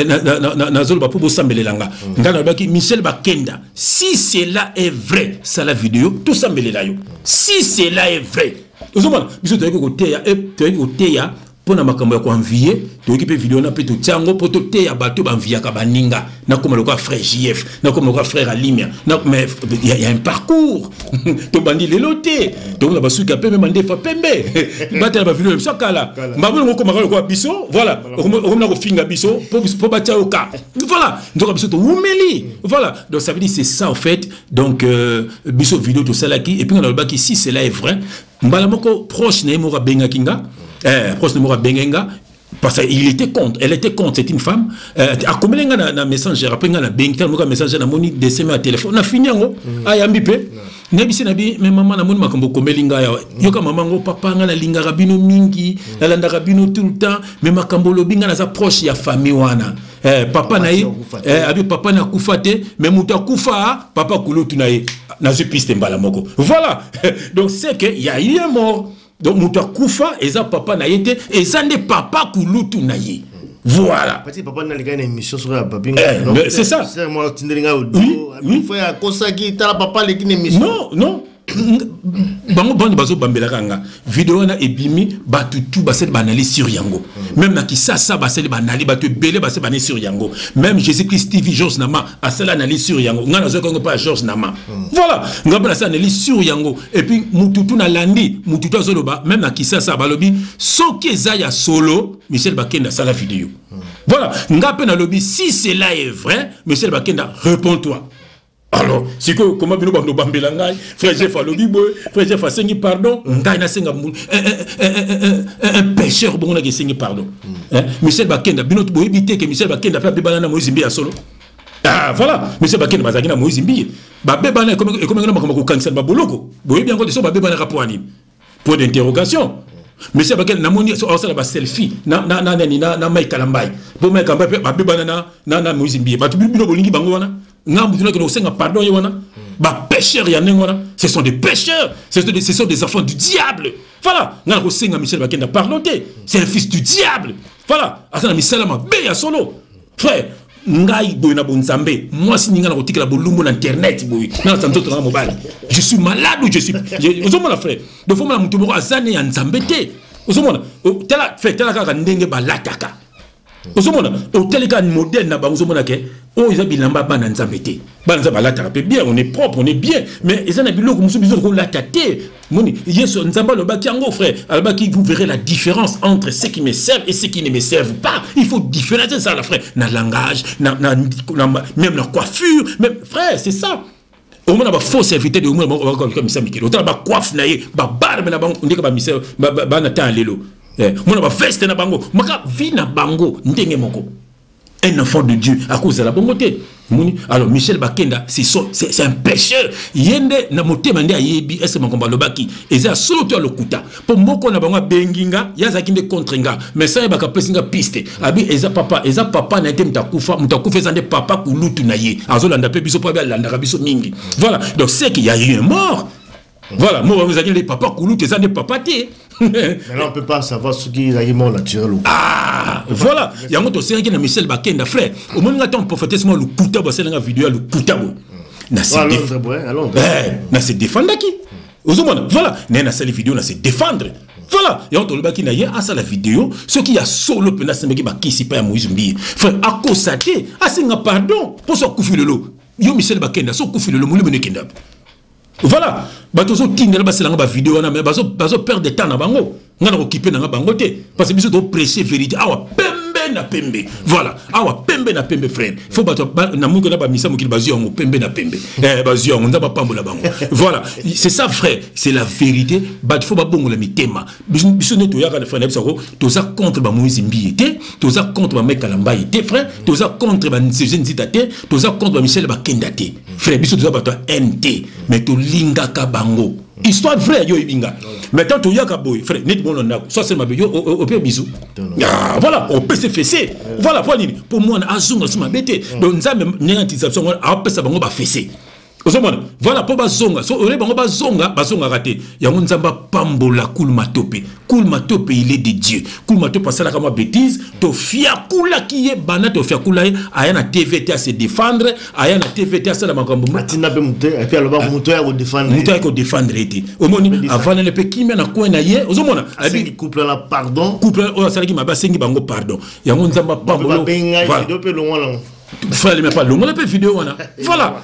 na zolo ba pour sambelelanga. Ngana loba qui Michel Bakenda. Si cela est vrai, ça la vidéo, tout sambelela yo. Si cela est vrai, vous avez biso to côté ya côté ya pour na makambo ya ko envier, to équipe vidéo na peto tiango pour to te ya bato ba envier ka baninga, na comme le frère JF, na comme le frère Alimia. Na mais il y a un parcours. To bandi le loté, to na basu ka pembe mande fa pembe. Batela ba vidéo so kala. Mbabo ngoko makalo ko biso, voilà. On na ko finga biso pour batia au cas. Voilà, donc biso to umeli. Voilà, donc ça veut dire c'est ça en fait. Donc biso vidéo to salaki et puis on a le bac ici, cela est vrai. Mbala moko proche na mo ka benga kinga. Proche de Moura Bengenga, parce qu'il était contre, elle était contre, c'est une femme. A combien na messenger, après na Bengenga, na messenger na moni dessin à téléphone, na fini ngo, ayambi pe. Nebisi nabi, mais maman na moni makambo komelinga ya. Yoka maman ngo papa nga na linga rabino mingi, na landa rabino tout le temps, mais makambo lobinga na sa proche ya famille wana. Papa na ye, abi papa na kufate, mais muta kufa, papa kulotu na ye, na je piste mbala moko. Voilà. Donc c'est que il y a eu un mort. Donc, Mouta Koufa, et ça, papa n'a été, et ça n'est papa Kouloutou n'a été. Voilà. Papa n'a pas une émission sur la papier. C'est ça. C'est moi, il faut papa qui émission. Non, non. Bango bandi bazo bambela kanga vidéo na ebimi batu tout basel banali sur yango même na kisasa basel banali batu belé basel banali sur yango même Jésus-Christ TV Georges Nama asala anali sur yango ngana zo kongo pas Georges Nama voilà ngaba na sa anali sur yango et puis mututu na landi mututu azoloba même na kisasa balobi soki eza ya solo Michel Bakenda sala vidéo voilà ngape na lobi si cela est vrai Michel Bakenda réponds-toi. Alors, c'est que comment nous bando bambelangai, frère Jeff alobi boy, frère Jeff asengi pardon, ngai na senga un pécheur bon na ke sengi pardon. Michel Bakenda binot boy bité que Michel Bakenda fa bebana na Moïse Mbiya solo. Ah voilà, Michel Bakenda bazaki na Moïse Mbiya. Ba bebana comme na makambo ko cancel ba boloko. Boy bien ko de so ba bebana rapport ani. Point d'interrogation. Michel Bakenda na moni so sala ba selfie na Mike Kalambai. Bo Mike Kalambai ba bebana na Moïse Mbiya. Ba tu bino bolingi bango wana. Pardon, ce sont des pécheurs, ce sont des enfants du diable. Voilà, Michel Bakenda pardonné, c'est le fils du diable. Voilà, solo. Frère, moi si na internet, je suis malade ou je suis. Frère, de fois mon azane nzambete. Ozomona oteleka modèle na bango zomona ke o isa bilamba bana nzambete bana nzamba la bien on est propre on est bien mais isa na biloko musu biso ko la tate moni yeso nzamba lo baki yango frère albaki vous verrez la différence entre ceux qui me servent et ceux qui ne me servent pas il faut différencier ça la frère na langage même la coiffure même frère c'est ça au moins ba faux serviteur de au moins comme ça Mikelo ta ba coiffe na ye ba barbe na bango ndika ba misel ba na ta lelo mon va veste na bango maka vi na bango ndenge moko un enfant de Dieu à cause de la bonté. Alors Michel Bakenda c'est un pécheur yende na motema nde ayebi ese makomba lobaki eza solo to lokuta po moko na bango benginga yaza kinde contre nga mais ça baka pesinga piste abi eza papa na ete mutakufa ezande papa kulutu na ye azolanda pe biso po landa biso mingi voilà donc c'est qu'il y a eu un mort. Voilà, moi vous avez les papas coulou que ça n'est pas pâté. Mais là on peut pas savoir ce qui est mort naturel ou ah, voilà, il y a un autre série qui est Michel Bakenda frère. Au moins on prophétisement le couta bossé dans la vidéo le couta bo. Na se défendre qui? Voilà, na se vidéo na se défendre. Voilà, et on te le baki na ya asa la vidéo, ce qui a solo pena se meki ba kisi pa Moïse Mbiya. Frère, à cosate, asinga pardon pour so kufi lelo. Yo Michel Bakenda so kufi lelo mulu menekenda. Voilà, bato tinela baselanga ba vidéo na mais bazo perdre de temps na bango ngana ko kiper na bango te parce que biso do prêcher vérité awa pembe na pembe voilà awa pembe na pembe frère faut bato na mungu na ba misa mukili bazio ngo pembe na pembe bazio ngo ndaba pambola bango voilà c'est ça frère c'est la vérité bato faut ba bongo la mitema biso ne to yaka na frère bisako to za contre ba Moïse Mbiya te to za contre ba Mike Kalambai te frère to za contre ba Nzita te to za contre ba Michel Bakenda te frère biso to za bato NT mais to linga ka bango histoire vraie yo ibinga mais tant ya ka boy frère net bon ndako soit c'est ma yo au pire bisou voilà on peut se fesser voilà pour moi azunga sima bete donc nzambe nyantisation a pesa bango ba fesser voilà pour bazonga so ole bango bazonga raté yango nzamba pambola cool matope il est de Dieu cool matope ça la comme bêtise to fia kula qui est bana to fia kula aya na TVT à se défendre aya na TVT à ça la makambo matina be muto et puis alors muto ya ko défendre été omoni avant le pe kimia na ko na ye ozomona abi couple la pardon couple o ça qui m'a ba sengi bango pardon yango nzamba pambola frère mais pas longue la vidéo voilà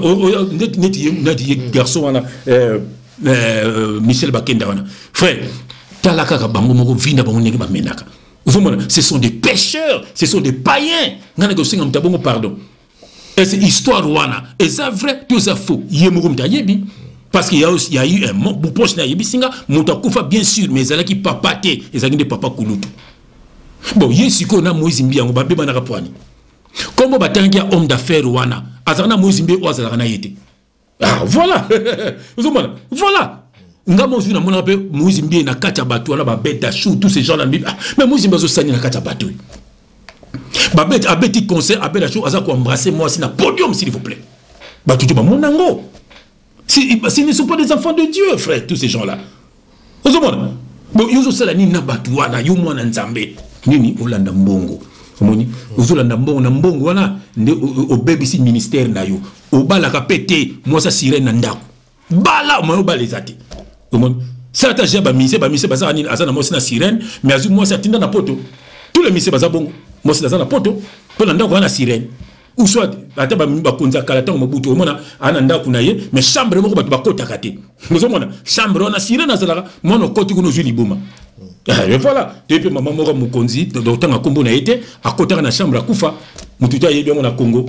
garçon Michel Bakenda frère talaka ka bango moko vinda bango nenge ba menaka ce sont des pécheurs ce sont des païens ngana ko singa mtabongo pardon et c'est histoire wana et ça vrai tout ça faux yemoko mtayebi parce qu'il y a eu un mot pour proche na yebi singa mutakufa bien sûr mais zala ki papaté ezaki de papa kulutu bon yesiko na Moïse Mbiango ba beba na kapwani. Comment batangi homme d'affaires wana azana Moïse Mbe ozala na yete ah voilà voilà ngamo zuna mona pe Moïse Mbe na kata batu wana ba beta chou tous ces gens là mais Moïse Mbe zo sani na kata batu ba beta abeti concert abeta chou aza ko embrasser moi si na podium s'il vous plaît batu ba monango si ne sont pas des enfants de Dieu frère tous ces gens là ozomona bon yozo sala ni na batu wana yo mwana nzambe nini olanda mbongo omoni ozolanda mbongo na mbongo wana nde obebisi ministère na yo obala ka pété moi ça sirène na ndako bala mo obala ezati omoni ça ta jeba mise baza ni azana mo na sirène mais azu moi ça tinda na poto tous les mise baza bongo moi ça na poto to na ndako wana sirène ou soit ata ba konza kala tango mobutu omona ana ndako na ye mais chambre moko batu bakota kate mozomona chambre wana sirène azala mono koti kuno juli boma. Et voilà, depuis maman mora mukonzi, d'autant à Combo n'a été, à côté de la chambre à Koufa, Moututa y est bien à Congo.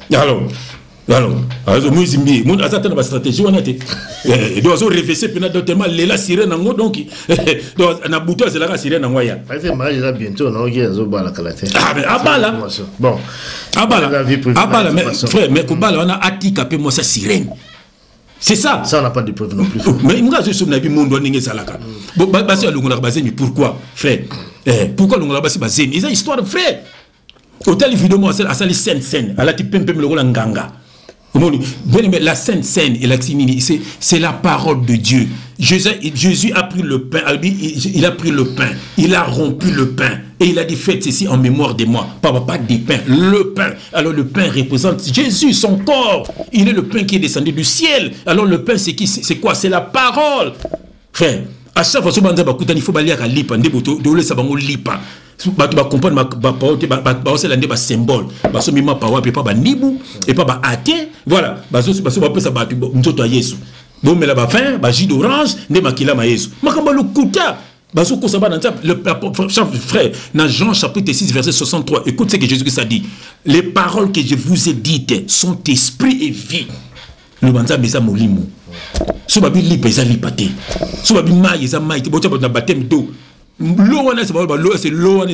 Alors, Mouzimbi, mon attend ma stratégie, on a été. Il doit se réfléchir, puis notamment la sirène en haut, donc, on a bouton, c'est la sirène en moyen. Bientôt, on a la calate. Ah, mais Abala. Bon, Abala, mais frère, mais Koubala, on a attikapé moi sa sirène. C'est ça. Ça, on n'a pas de preuves non plus. Mais je suis venu monde on salaka. Bon, pourquoi, frère? Pourquoi l'on a basé? Ils ont une histoire de frère. Hôtel vidéo moi à ça les scène. À la type pempe le rôle nganga. La sainte scène et la c'est la parole de Dieu. Jésus a pris le pain, il a pris le pain, il a rompu le pain et il a dit faites ceci en mémoire de moi. Pas des pains, le pain. Alors le pain représente Jésus, son corps. Il est le pain qui est descendu du ciel. Alors le pain c'est qui? C'est quoi? C'est la parole. Frère, à chaque fois il faut balayer à lipa, lipa. Batu ba comprendre ba parole c'est l'année ba symbole ba so mima pa wa pas ba nibu et pas ba athée voilà ba so ba pesa batu mtoto Yesu bon mais là ba fin ba jus d'orange ne makila ma Yesu makamba le kuta ba so ko sa ba dans le frère dans Jean chapitre 6 verset 63 écoute ce que Jésus a dit les paroles que je vous ai dites sont esprit et vie le banza besa molimo so ba bi lipa eza lipate so ba bi mai eza mai bo na baptême d'eau l'eau c'est l'eau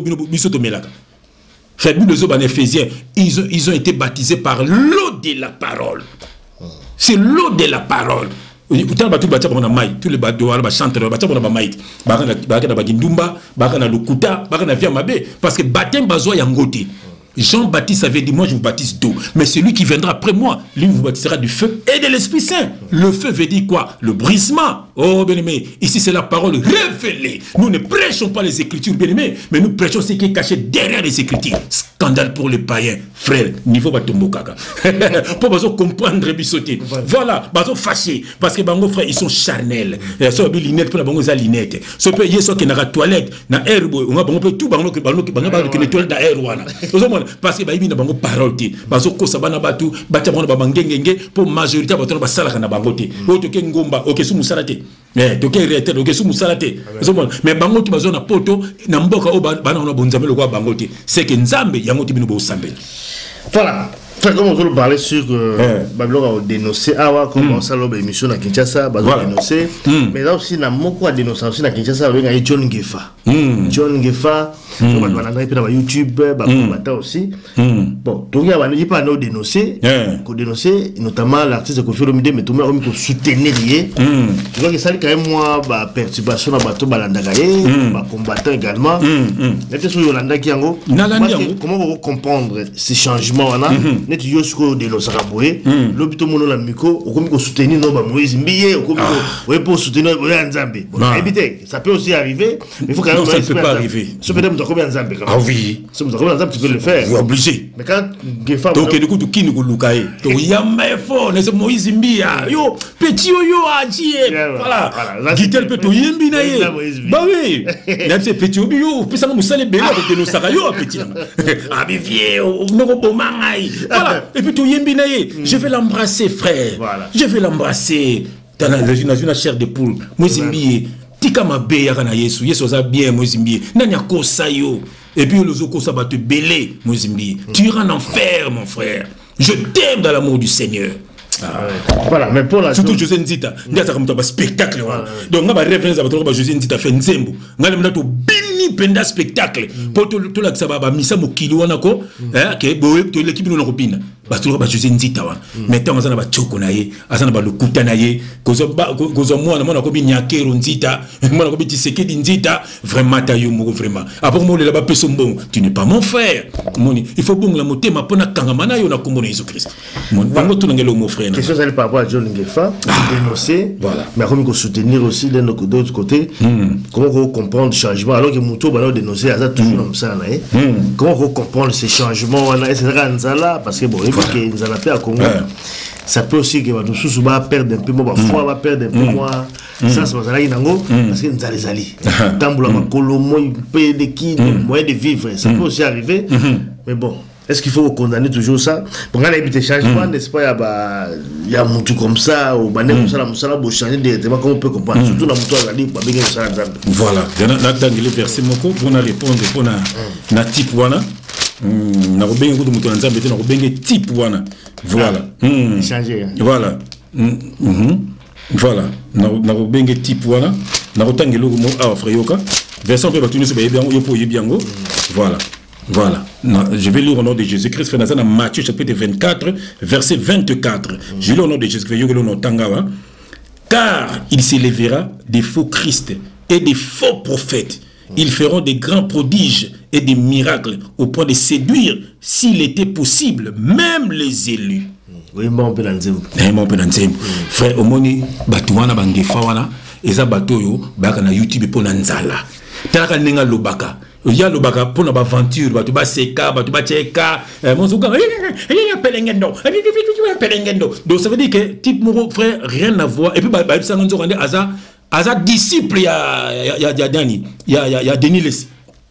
ils ont été baptisés par l'eau de la parole. C'est l'eau de la parole. Tous les bateaux chantent parce que baptême bazoa yangote. Jean-Baptiste avait dit, moi je vous baptise d'eau. Mais celui qui viendra après moi, lui vous baptisera du feu et de l'Esprit Saint. Le feu veut dire quoi? Le brisement. Oh bien-aimé, ici c'est la parole révélée. Nous ne prêchons pas les Écritures, bien-aimé, mais nous prêchons ce qui est caché derrière les Écritures. Scandale pour les païens. Frère, niveau batombo kaka. Pour bazo comprendre bisoté. Voilà, bazo fâché. Parce que bango frère, ils sont charnels. So bi linette pour la bango za linette. So peut yeso qui na toilette, na herbo, on va bango tout bango que les toilettes da herwana. Parce que baïbi na bango parole te bazo ko sabana batu batia bango ba ngengenge pour majorité bato ba sala kana bango te o to ke ngomba o ke su musala te to ke rete o ke su musala te mais bango ti bazo na poto na mboka o bana na bonzamelo kwa bango te c'est que nzambe yango ti bino bo sambela voilà Enfin, comme on parlait sur Babylone a dénoncé, comme on s'est émission à Kinshasa, Babylone a dénoncé, mais là aussi, il y a beaucoup de dénonciation à Kinshasa, il y a John Ngefa. John Ngefa, on va dans YouTube, aussi. Bon, donc il y a pas à dénoncer, notamment l'artiste Kofi Olomide, mais tout le monde soutenir. Tu vois que ça, quand même, moi, perturbation à bateau Balandagaye, combattant également. Comment vous comprendre ces changements là? Net yosko de los Araboué, l'hôpital mono la miko, au comme soutenir nos Moïse Mbiye, au comme pour soutenir Nzambe. Évitez, ça peut aussi arriver, mais il faut quand même. Non, ça ne peut pas arriver. Ce peut être combien Nzambe. Ah oui. Ce peut être combien Nzambe tu peux le faire. Vous obligé. Mais quand Gefa. Donc du coup tu qui nous lukaye. Donc yamma fort, ne Moïse Mbiye. Yo petit yo adie. Voilà. Gitel peut to yembi na ye. Bah oui. Là c'est petit yo, puis ça nous sale bela de nos sarayo petit. Ah mais vieux, no ko mangai. Voilà. Et puis tout yembinaye, je vais l'embrasser, frère. Voilà. Je vais l'embrasser dans la chair de poule. Moi zimbiye, tika mabe ya kana Yesu. Yesu za bien moi zimbiye. Nanya kosa yo. Et puis le zoko ça va te beler, moi zimbiye. Tu iras en enfer, mon frère. Je t'aime dans l'amour du Seigneur. Voilà, mais pour la surtout José Nzita, il y a un spectacle. Donc, on va référence à José Nzita fait Nzembo. On a un bini penda spectacle. Pour tout le ça va misa mokili wana ko, que l'équipe nous l'opine. Parce que José Nzita wa. Maintenant on a ba choko na ye, azana ba lokuta na ye, kozo moi na ko bi nyakero Nzita, moi na ko bi tiseke Nzita, vraiment ta yo moko vraiment. Après moi le ba peso mbongo, tu n'es pas mon frère. Moni, il faut bon la motema pona kangamana yo na kombo na Jésus Christ. Mon bango tout ngelo mon frère. Question ça par rapport à John Ngefa, dénoncer, voilà. Mais comme il soutenir aussi d'un autre côté, comment vous comprendre le changement alors que Mouto va dénoncer, ça toujours comme ça, comment vous comprendre ces changements, parce que bon, il faut que nous allons faire à Congo, ça peut aussi que nous sous va perdre un peu moins, foi va perdre un peu moins, ça c'est parce que nous allons aller, tamboula makolomo, il paye des kits, moyen de vivre, ça peut aussi arriver, mais bon. Est-ce qu'il faut condamner toujours ça? Pour qu'on ait des changements, n'est-ce pas? Il y a un tout comme ça, ou comme ça, la pour changer directement, comme on peut comprendre. Surtout la mouton à la ligne, pour bien ça. Voilà. Il y a un verset moko, pour répondre pour na type wana. Na bien de mouton en zambé, na bien type wana. Voilà. Changer. Voilà. Voilà. Na bien type wana. Na rotangelo mo afreyoka. Verset on peut battre sur Yebiango. Voilà. Voilà. Je vais lire au nom de Jésus-Christ. Dans Matthieu chapitre 24, verset 24. Je lis au nom de Jésus-Christ. Car il s'élèvera des faux Christ et des faux prophètes. Ils feront des grands prodiges et des miracles au point de séduire, s'il était possible, même les élus. Oui, mon père frère, au moni, batouana bangefawana, et ça batoyo, bakana YouTube pour nanzala. Talaka nenga lobaka. Il y a le baga pour notre aventure, tu vas seka, tu vas cheka, mon souka, pelengendo, pelengendo. Donc ça veut dire que type mon frère rien à voir. Et puis ça nous rend à disciple il y a Denis Lessi.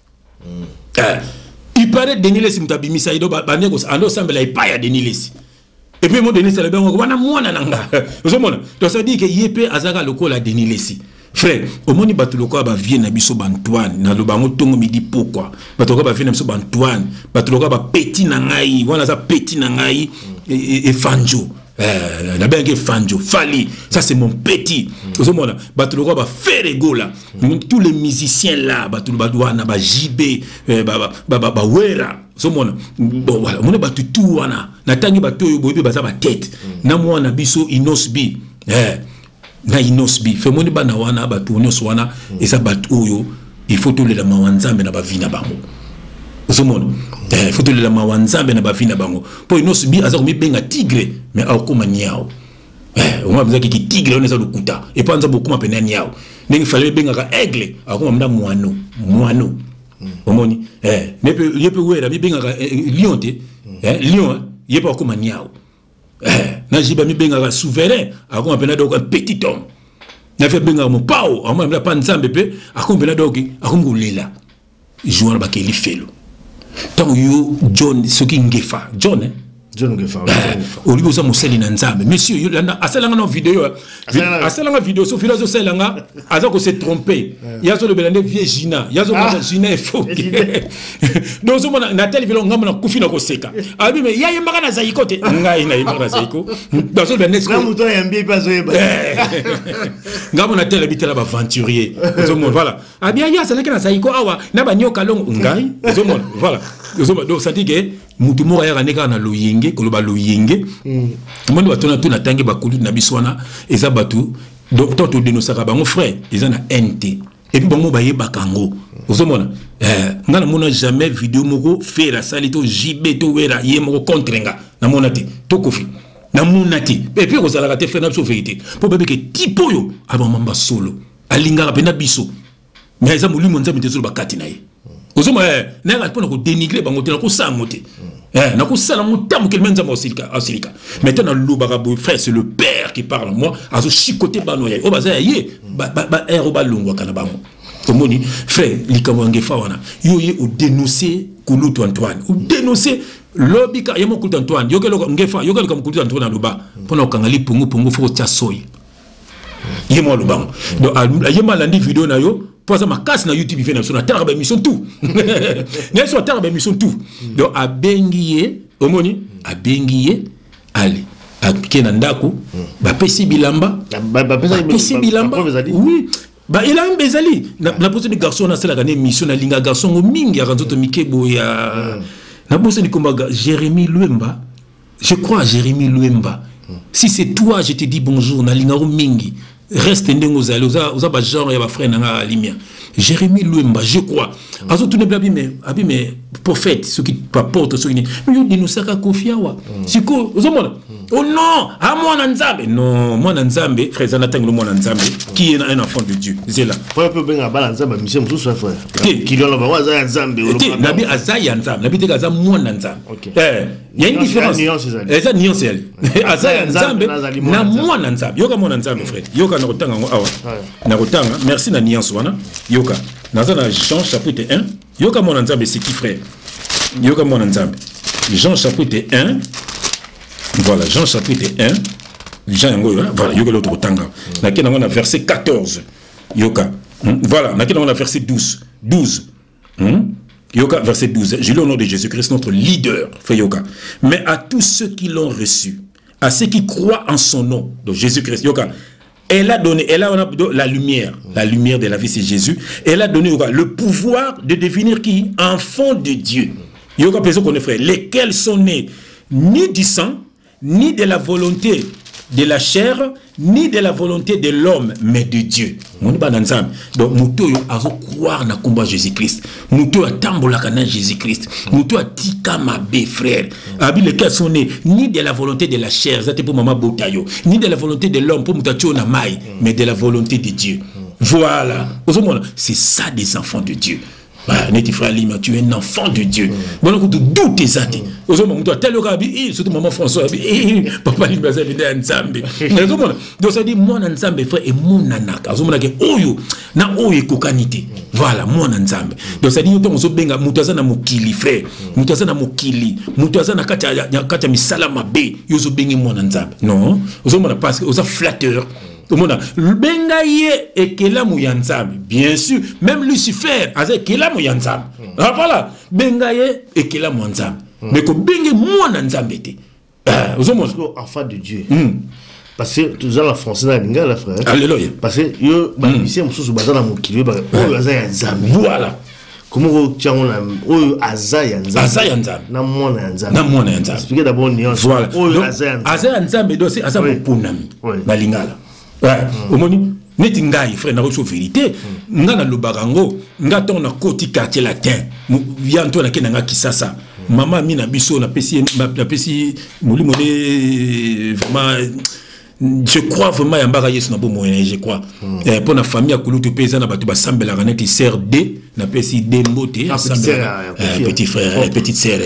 Il paraît Denis Lessi mutabimi ça il doit banego ando semble il pas ya Denis Lessi. Et puis mon Denis ça le ben wana mwana nanga. Donc ça veut dire que yepé azaka lokola Denis Lessi. Frère, au moins, Batuloko va venir na biso Bantoine, na lobango tongo midi pourquoi? Batuloko va venir na biso Bantoine, Batuloko va petit nangai, voilà ça petit nangai et Fanjo. La belle Fanjo, Fali, ça c'est mon petit. Au moins, Batuloko va faire égola. Tous les musiciens là, Batuloko va na ba JB, ba Wera. Bon voilà, mon batu tout wana. Na tangi batoyo boyebi baza ba tête. Na moi na biso Inosbi. Na inosbi femoni bana wana batu nyos wana eza batu oyo il faut to lela mawanzambe na bavina bango osomono il faut to lela mawanzambe na bavina bango po inosbi aza komi benga tigre mais akoma niao on va dire que tigre on eza lukuta et pas nza bokuma pena niao ndenge fallait benga ka aigle akoma mda moano omoni yepe wera mi benga ka lion te lion yepe akoma niao na jiba mi benga souverain akoma pena donc un petit homme na fait benga mo pao amama pa nzambe pe akoma pena donc akoma lela jouer ba keli felo tant yo John ce qui ngefa John olibi oza mosali na nzambe monsieur yolanda asalanga na vidéo asalanga vidéo so filoso selanga aza ko se tromper yazo le belande vie Gina yazo mona Gina faux donc so mona na tel velo ngam na kufi na ko seka abi me yaye mbaka na zaiko te ngai na mbaka na zaiko donc so le nesko ngamu to yambi pas so yeba ngam na tel habitela ba aventurier so mona voilà abi ya salaka na zaiko awa na ba nyoka longo ngai so mona voilà donc ça dit que mutu moko ya kaneka na loyenge koloba loyenge monde batona to na tangi bakulu na biswana eza batu donc to dénoncer bango frère eza na NT et puis bango baye bakango ozomona ngana mona jamais vidéo moko faire la salito JB to wera ye moko contre nga na mona te to kofi na mona te et puis ozala te faire na so vérité pour bébé que tipo yo abamamba solo alinga pena biso mais eza mulimo nzambe te solo bakati na ye ozoma na ko dénigrer bango te na ko sa moté na ko sala mutamu kelmen nzambe osilika maintenant le barabo frère c'est le père qui parle moi azo chicoter banoye o baza ye ba ero ba longwa kana bango tomoni frère likamwange fa wana yo ye o dénoncer Kulutu Antoine o dénoncer lobika yemo Kulutu Antoine yo keloko ngefa yo keloko Kulutu Antoine loba pona okangali pungu fo tia soy yemo loba donc yema landi vidéo na yo pour ça ma casse na YouTube fait na terre émission tout n'est sur terre émission tout donc a bengiye omoni a bengiye allez a kena ndako ba pesi bilamba oui bah il a un bezali la pose de garçon na sala kana émission na linga garçon o mingi ya nzoto mikebo ya na pose de combat Jérémy Luemba je crois Jérémy Luemba si c'est toi je te dis bonjour na linga o mingi reste ndengo zali oza ba genre ya ba frère na limia Jérémy Luemba je crois azo tout ne blabi mais prophète ce qui porte ce qui mais yo dinusaka kofiawa siko ozomona oh non à moi nzambe non moi nzambe frère Zanatang le moi nzambe qui est un enfant de Dieu c'est là pour peu ben ba nzambe monsieur mususu frère qui lui on va za nzambe nabi azaya nzambe nabi te kaza moi nzambe il y a une différence eza nuance elle azaya nzambe na moi nzambe yoka moi nzambe frère yoka na kotanga awa na kotanga merci na nuance wana yoka dans Jean chapitre 1 yoka moi nzambe c'est qui frère yoka moi nzambe Jean chapitre 1 voilà, Jean chapitre 1, Jean voilà, yoka l'autre tanga. Nakena on a verset 14. Yoka. Voilà, nakena on a verset 12. 12. Yoka verset 12. Je lis au nom de Jésus-Christ notre leader, fait yoka. Mais à tous ceux qui l'ont reçu, à ceux qui croient en son nom, donc Jésus-Christ, yoka. Elle a donné, elle a la lumière de la vie c'est Jésus. Elle a donné yoka, le pouvoir de devenir qui enfant de Dieu. Yoka personne qu'on est frère, lesquels sont nés ni du sang ni de la volonté de la chair, ni de la volonté de l'homme, mais de Dieu. Donc, nous devons croire dans le combat Jésus-Christ. Nous devons tambola dans Jésus-Christ. Nous devons tika ma bé frère. Lesquels sont nés ni de la volonté de la chair, c'était pour maman Botayo, ni de la volonté de l'homme pour Moutacho Namai, mais de la volonté de Dieu. Voilà. C'est ça des enfants de Dieu. Neti frère Lima, tu es un enfant de Dieu. Bon, d'où tes athées. Surtout maman François, papa Lima, ça vient d'Anzambe. Donc ça dit, moi Nanzambe frère et mon nanaka. Oyo, na oyo kokanité. Voilà, mon Nanzambe. Donc ça dit, on se benga, moutazana mokili frère, moutazana mokili, moutazana katia misala mabe, yo se benga mon Nanzambe. Non, parce que on flatteur. Benga ye ekela muyanzambe bien sûr même Lucifer a ekela muyanzambe voilà benga ye ekela muyanzambe mais ko benga mwana nzambe te enfant de Dieu parce que tu as la français na linga la frère alléluia parce que yo ba mission mususu bazana mokili ba bazana nzambe voilà comment tu as on azaya nzambe na mwana nzambe expliquez d'abord nuance voilà azaya nzambe do c'est azambo punami na lingala omoni neti ngai frère na reçu vérité nga na lobarango nga ton na koti quartier latin vianto na kenanga kisasa mama mi na biso na pesi molimo vraiment je crois vraiment yambaka yesu na bo moyen je crois pour la famille à Kulutu pesa na batu ba sambela kaneti sœur D na pesi dembote petit frère petite sœur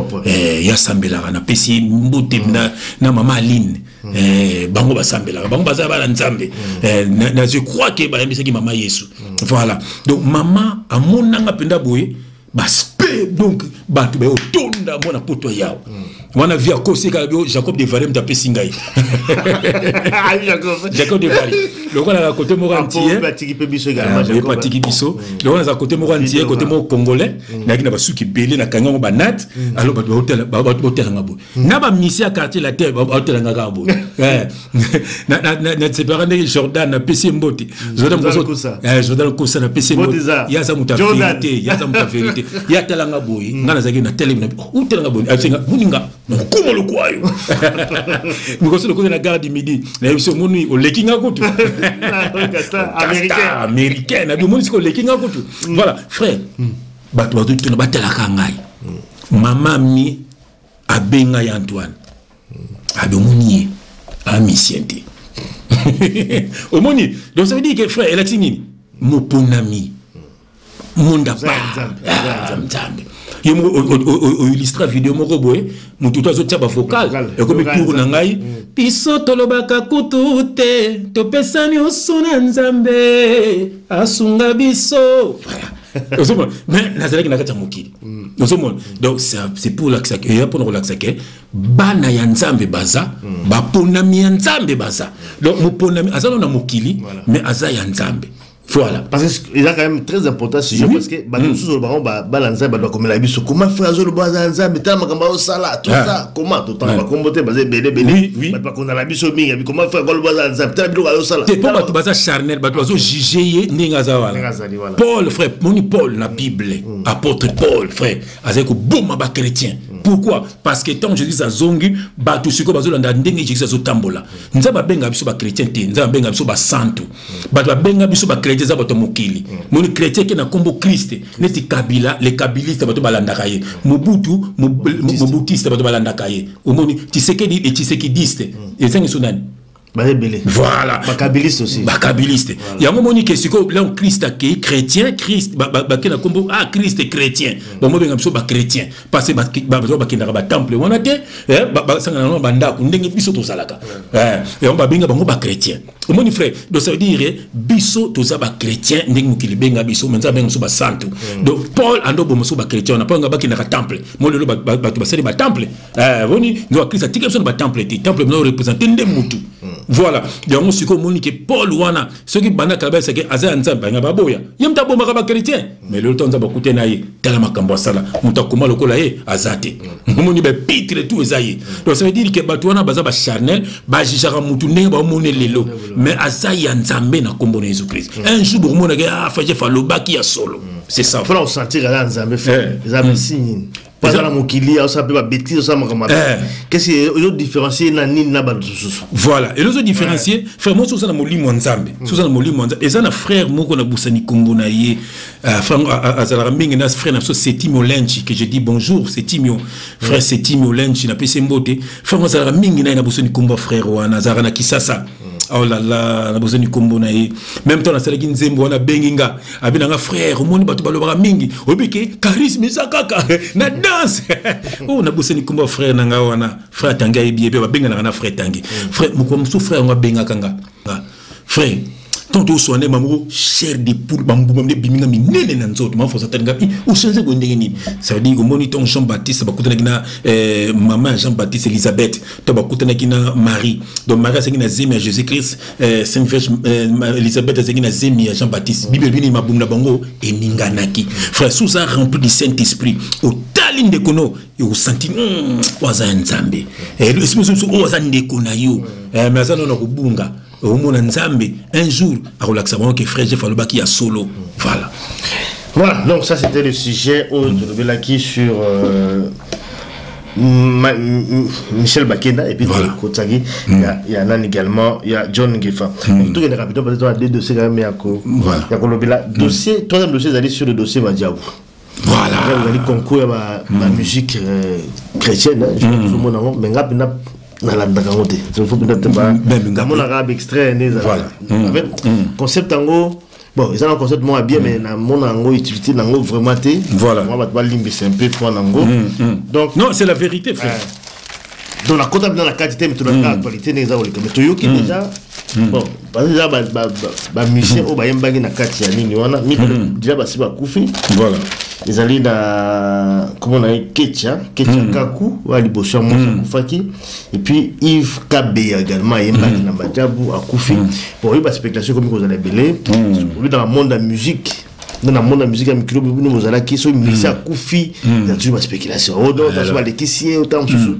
ya sambela na pesi mbote na mama Aline bango ba sambela bango baza ba nzambe na je crois que ba yembisa ki mama yesu voilà donc maman amonanga penda boye baspe donc batu ba otonda mona poto yao On a vu à Kosé Jacob de Varem tapé Singaï. Jacob de Varem. Donc on a à côté Morantier. Il y a Patiki Bisso. Donc on a à côté Morantier, côté Mo Congolais. Il y a pas qui belé na Kangan Banat. Alors bah hôtel Ngabo. Na ba misi à quartier la terre hôtel Ngabo. Na séparé Jordan na PC Mboti. Jordan Kosa na PC Mboti. Il y a ça muta vérité. Il y a ça muta vérité. Il y a Telanga Boy. Ngana zaki na télé ou Telanga Boy. Muninga. Comment le quoi yo? Nous connaissons le côté de la gare du Midi. La émission Mouni au Lekinga Kotu. Américain. Na bi Mouni au Lekinga Kotu. Voilà, frère. Bato bato tu na batela kangai. Maman mi abenga ya Antoine. Abe Mouni a misiente. Au Mouni. Donc ça veut dire que frère, elle a tingini. Moponami. Munda pa. Il illustre la vidéo moko boy mututo azotia ba vocal et comme tour na ngai biso tolobaka kutute topesani osuna nzambe asunga biso voilà. Mais nazalaki na kata mokili donc c'est pour relaxer et pour relaxer que bana ya nzambe baza ba ponami ya nzambe baza donc moponami azalo na mokili mais aza ya nzambe. Voilà. Parce qu'il est quand même très important ce sujet parce que comment faire le bazar mais tellement comme ça tout ça comment tout temps va combattre basé belé belé mais qu'on a la biso mingi comment faire le bazar tellement bilo ça c'est pas bato baza charnel bato bazo juger ninga za wala Paul frère moni Paul na Bible apôtre Paul frère azeko boum ba chrétien. Pourquoi? Parce que tant Jésus a zongi bato siko bazo landa ndenge Jésus azo tambola nzaba benga biso ba chrétien te nzaba benga biso ba santo bato benga biso ba chrétien za bato mokili moni chrétien qui na kombo Christ neti Kabila les kabilistes bato balanda kaye Mobutu mobutiste bato balanda kaye omoni Tshisekedi et Tshisekidiste et ça ngisonani voilà. Bakabiliste aussi. Bakabiliste. Il y a un moment que c'est que là Christ qui est chrétien, Christ qui na combo ah Christ est chrétien. Bon moi benga biso ba chrétien parce que ba na ba temple on a te ba sanga na banda ku ndenge biso to salaka. Et on ba benga bango ba chrétien. Mon frère, donc ça veut dire biso to za ba chrétien ndenge mukili benga biso menza benga biso ba santo. Donc Paul ando bo biso ba chrétien on a pas nga ba ki na temple. Mo lelo ba sali ba temple. Voni no Christ tika biso ba temple te temple no représenter ndemutu. Voilà. Donc, c'est comme que Paul Wana, ceux qui banent la c'est que Azan Zamba, n'a pas boya. Yam tabo makaba chrétien. Mais le temps d'abord coûter naïe, tellement kambasala, montakuma le colaye, azate. Moni be pitre tout esaïe. Donc, ça veut dire que Batouana bazaba charnel, bajijara moutoune, ba mone lelo. Mais Azaï Nzambe na kombo na Jésus-Christ. Un jour, pour mon gars, faje faloba qui a solo. C'est ça. Faut on sentir à Nzambe fait. Les amis signe. Pas dans mon kili, ça peut pas bêtise, ça m'a comme qu'est-ce que les autres différencier na ni na balusu. Voilà. Et les autres différencier, frère moi sur ça na moli Nzambe. Sur ça na moli Nzambe. Et ça na frère moko na busani Kombo na ye. Frère azala mingi na frère na so Setimo Lenchi que je dis bonjour Setimo. Frère Setimo Lenchi na pese mbote. Frère moi azala mingi na busani Kombo frère wana azala na Kisasa. Oh là là, na besoin du combo na ye. Même temps na salaki nzembo na benginga, abina nga frère, moni batu balobara mingi. Obike charisme sakaka na danse. Oh na besoin du combo frère na nga wana, frère tanga ebi pe ba benga na frère tangi. Frère moko musu frère nga benga kanga. Frère tonto soane mamu cher de poule bambu bamde biminga minene na nzoto ma fosa tanga ou changer go ndenge ni ça veut dire que moni ton Jean-Baptiste bakutana kina maman Jean-Baptiste Elisabeth to bakutana kina Marie donc Marie c'est kina zemi à Jésus-Christ Sainte Vierge Elisabeth c'est kina zemi à Jean-Baptiste Bible bini mabumna bango et minganaki frère sous ça rempli du Saint-Esprit au taline de kono et au senti waza nzambe et le esprit sous waza ndekona yo mais ça non ko bunga au monde Nzambe un jour à relaxer que frère Jeff Aloba qui a solo voilà. Voilà, donc ça c'était le sujet où je devais là qui sur Michel Bakenda et puis Kotsagi il y en a également il y a John Gefa donc tout est rapide peut-être deux dossiers quand même il y a dossier troisième dossier c'est sur le dossier Madiabou. Voilà vous allez concours à la musique chrétienne je tout le monde mais nalanda kangote il faut peut-être pas mon arabe extrait voilà concept ango bon ils ont un concept moi bien mais mon ango utilité nango vraiment té voilà on va pas limber c'est un peu point nango donc non c'est la vérité frère dans la côte dans la quantité mais tout la actualité les a mais tu qui déjà bon déjà ba musicien au ba yembangi na kati ya nini wana mi déjà ba si ba kufi voilà ils allaient dans comment on a Ketcha Kaku à Liboso Faki et puis Yves Kabe également et Mbaki na Madabu à Koufi. Bon, il y a des spéculations comme vous allez belé dans le monde de la musique. Dans le monde de la musique, nous allons qui sont mis à Koufi, il y a toujours des spéculations. Oh non, dans le Laetitia, autant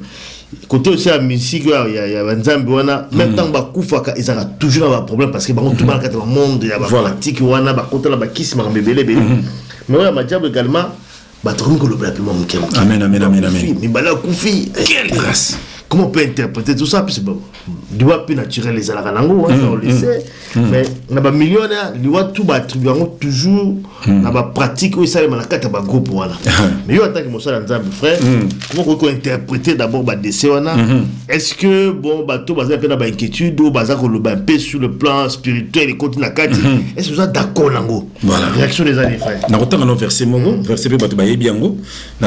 côté aussi la musique, il y a Nzambe wana même temps ba Koufa ils ont toujours un problème parce que ba tout mal dans le monde, il y a ba pratique wana ba côté la ba kiss ma bébé bébé. Mais ouais, Madiabo également, bah trop que le peuple m'a amen, amen, amen, amen. Mais bah là, Koufi, quelle grâce! Comment on peut interpréter tout ça? Parce que du plus naturel les alarango, on le sait. Mais on a des millionnaires, il y a tout attribué toujours dans la pratique où ils savent malaka ta groupe voilà. Mais en tant que monsieur Nzambe frère, comment on peut interpréter d'abord ba décès wana? Est-ce que bon bah tout basé peu dans ba inquiétude ou basé ko le ba paix sur le plan spirituel et continue na kati? Est-ce que vous êtes d'accord nango? Voilà. Réaction des amis frère. Na autant dans verset mongo, verset pe bato ba yebiango.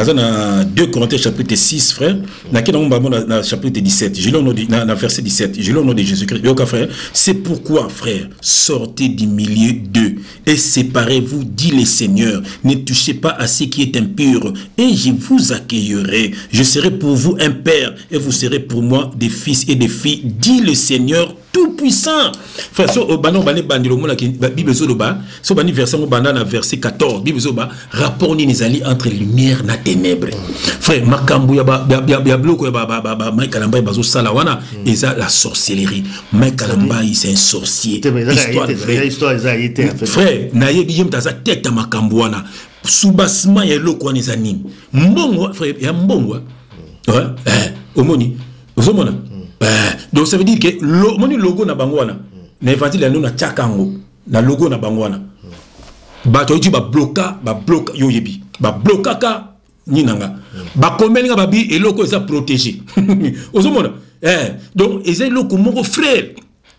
Na 2 Corinthiens chapitre 6 frère, na kina na chapitre 17, je l'ai dans verset 17, je l'ai au nom de Jésus-Christ. C'est pourquoi, frère, sortez du milieu d'eux et séparez-vous, dit le Seigneur. Ne touchez pas à ce qui est impur et je vous accueillerai. Je serai pour vous un père et vous serez pour moi des fils et des filles, dit le Seigneur tout-puissant. Frère, so bano bane bandilo mona ki Bible zo ba, so bani verset mo banana verset 14, Bible zo ba rapport ni nizali entre lumière na ténèbres. Frère, makambu ya bloko ya Mike Kalamba bazo sala wana eza la sorcellerie. Mike Kalamba c'est un sorcier. Histoire frère, na yebi yem taza tête ya makambu wana. Soubasma ya loko wana ezani. Mbongo frère, ya mbongo. Ouais, omoni. Ozomona. Donc ça veut dire que le logo na bangwana na évangile ya na tchakango na logo na bangwana bato yiti ba bloka yo yebi ba bloka ka ninanga ba komelinga babi eloko eza protégé ozomona donc eza eloko moko frère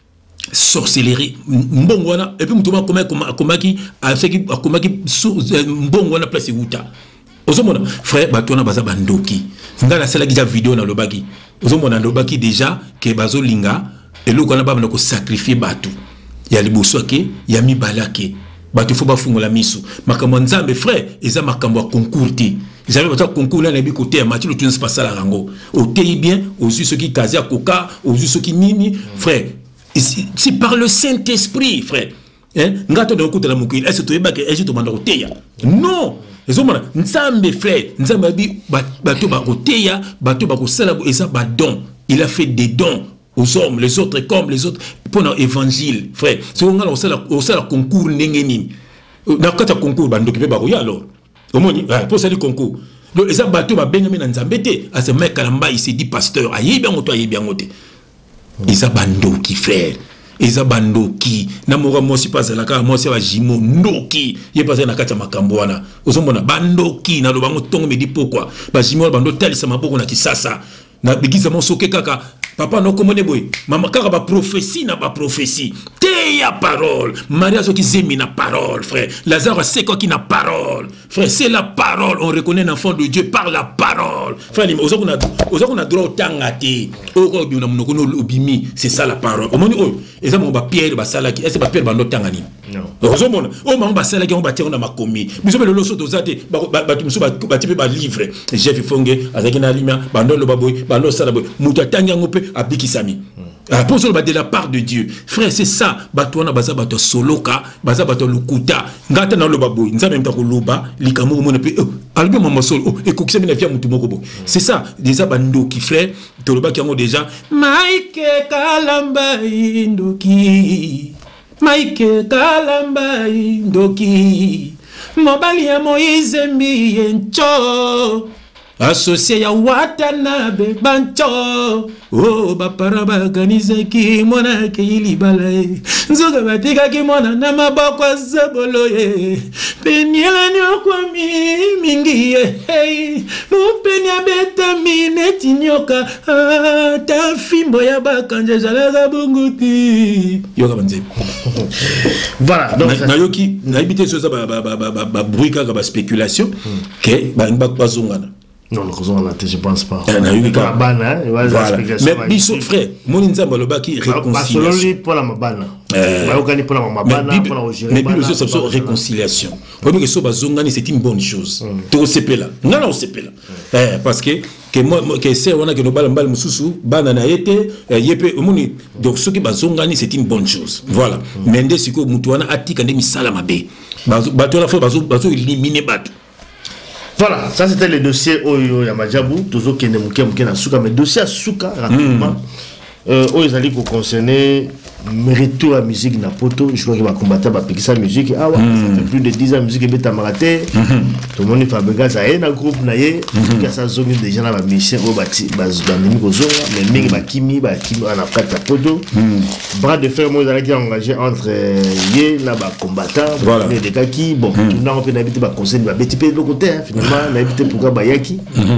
sorcellerie mbongwana et puis mutuma komaki afeki akomaki mbongwana place uta ozomona frère bato na baza bandoki ngala sala ki vidéo na lobaki ozomona lobaki déjà ke bazo linga eloko na baba na ko sacrifier bato ya liboso ke ya mibalake bato fo bafungola miso makambo Nzambe frère eza makambo ya concours te ils avaient pas concours là na côté match le tout se passe la rango au tei bien aux yeux ceux qui casé à coca aux yeux ceux qui nini frère c'est par le Saint-Esprit frère hein ngato de côté la mokili est-ce que tu ba ke est-ce to manda oteya non ezomona Nzambe frère Nzambe bi bato ba oteya bato ba ko sala eza ba don il a fait des dons aux hommes les autres comme les autres pour l'évangile frère c'est on a au sala concours nengeni na kata concours bando ki pe ba ko ya alors omoni pour ça le concours donc eza bato ba bengami na Nzambe te à ce mec Kalamba il s'est dit pasteur ayebi ngoto ayebi ngote eza bando ki frère eza bandoki na mora mosi pas la ka mosi wa jimo ndoki ye pas na kata makambo wana ozomona bandoki na lobango tongo me di pourquoi ba jimo bando tel sama boko na kisasa na bigiza mosoke kaka papa no komone boy mama kaka ba prophétie na ba prophétie te ya parole Maria so ki zemi na parole frère Lazare c'est quoi qui na parole frère c'est la parole on reconnaît un enfant de Dieu par la parole frère ozakuna droit tangati oko bi na monoko no obimi c'est ça la parole omoni oyo eza mo ba Pierre ba salaki est-ce ba Pierre bando tangani non ozomona o ma ba salaki on ba tero na makomi biso be lo so tozate ba tumuso ba tipe ba livre Jeff Fonge azaki na limia bando lo baboy bando sala boy muta tanga ngope abikisami pour cela de la part de Dieu frère c'est ça batona baza bato soloka baza bato lukuta ngata na lo baboy nza même ta ko loba likamu mo na pe albi mama solo e ko kisami na via mutu moko bo c'est ça déjà bando qui frère to loba ki ngo déjà Mike Kalamba indoki Mike Kalamba indoki mobali ya Moïse mbi encho associé ya Watanabe bancho oh bapara baganize ki mona ke ilibala nzoga batika ki mona na maboko zabolo ye penyela nyoko mingi hey mupenya beta mineti nyoka ta fimbo ya bakanja jalaga bunguti yoka banze voilà donc na yoki na habité so za ba bruit ka ba spéculation ke ba bazongana Non, je pense pas. Mais biso frère, mon nzamba lobaki réconciliation. Mais Bible c'est réconciliation. C'est une bonne chose. Tout se là. Non, c'est là. Parce que moi que c'est on a que no balambal mususu bana na été yepé omoni donc ce qui bazongani c'est une bonne chose. Voilà. Mende siko mutu wana atika nde misala mabe. Bato la fois bazo éliminer bato. Voilà, ça c'était le dossier Oyo Yamajabu, toujours qui est mouké na Souka, mais dossier à Souka rapidement. Ils allaient concerner retour à musique na poto, je crois qu'il va combattre ba piquer sa musique. Ah ouais, ça fait plus de 10 ans musique beta maraté. Tout le monde Fabregas a un groupe naie, qui a sa zone déjà na ba mission au bati ba nimi ko zone, mais mingi ba kimi ana kata poto. Bras de fer moi ils engagé entre yé na ba combattant, mais des kaki bon, tout na on peut habiter ba conseil ba beti pe de côté finalement na habiter pourquoi ba yaki.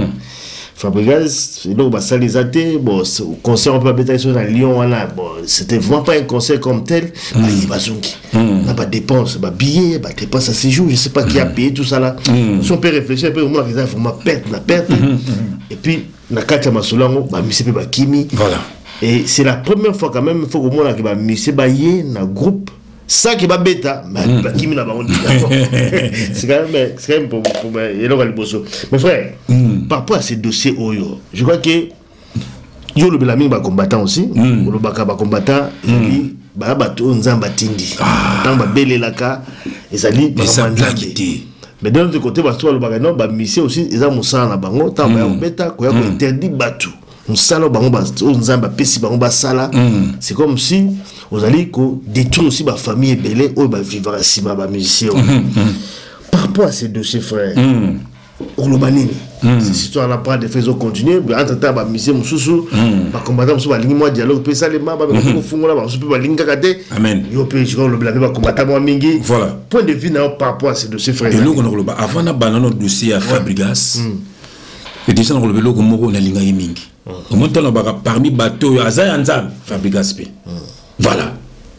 Fabregas, donc Salizate, bon, concert on peut habiter sur la Lyon, voilà, bon, c'était vraiment pas un concert comme tel. Il va zonki, n'a pas de dépenses, bah billet, bah dépenses à séjour, je sais pas qui a payé tout ça là. Si on peut réfléchir un peu, au moins il faut ma perte, la perte. Et puis na katia masolango, bah monsieur ba kimi. Voilà. Et c'est la première fois quand même, il faut au moins que bah monsieur ba yé na groupe. Ça qui va bêta, mais qui n'a pas c'est quand même pour mais frère, par rapport à ces dossiers Oyo, je crois que yo le belami va combattant aussi, le baka va combattant, et bah bateau nzamba tindi, tant ba belé laka, et ça dit mais d'un autre côté, bah toi le baka non, bah mission aussi, ils ont moussa na bango, tant ba bêta, quoi interdit bateau. Musala bango ba nzamba pesi bango ba sala, c'est comme si vous allez détruire aussi ma famille belé ou va vivre à Sima ba musicien. Par rapport à ces dossiers frères, Olobanini, cette histoire n'a pas de fait continuer, entre temps ba musicien mususu, ba combattant mususu ba lingi moi dialogue pe salema ba ko fungola ba mususu ba lingi kate. Amen. Yo pe je le blabé ba combattant moi mingi. Voilà. Point de vue par rapport à ces dossiers frères. Et nous on oloba avant na banano dossier à Fabregas. Et déjà on le vélo comme on a linga mingi. Au moins parmi bateau Azaya Nzam Fabregas pe. Voilà.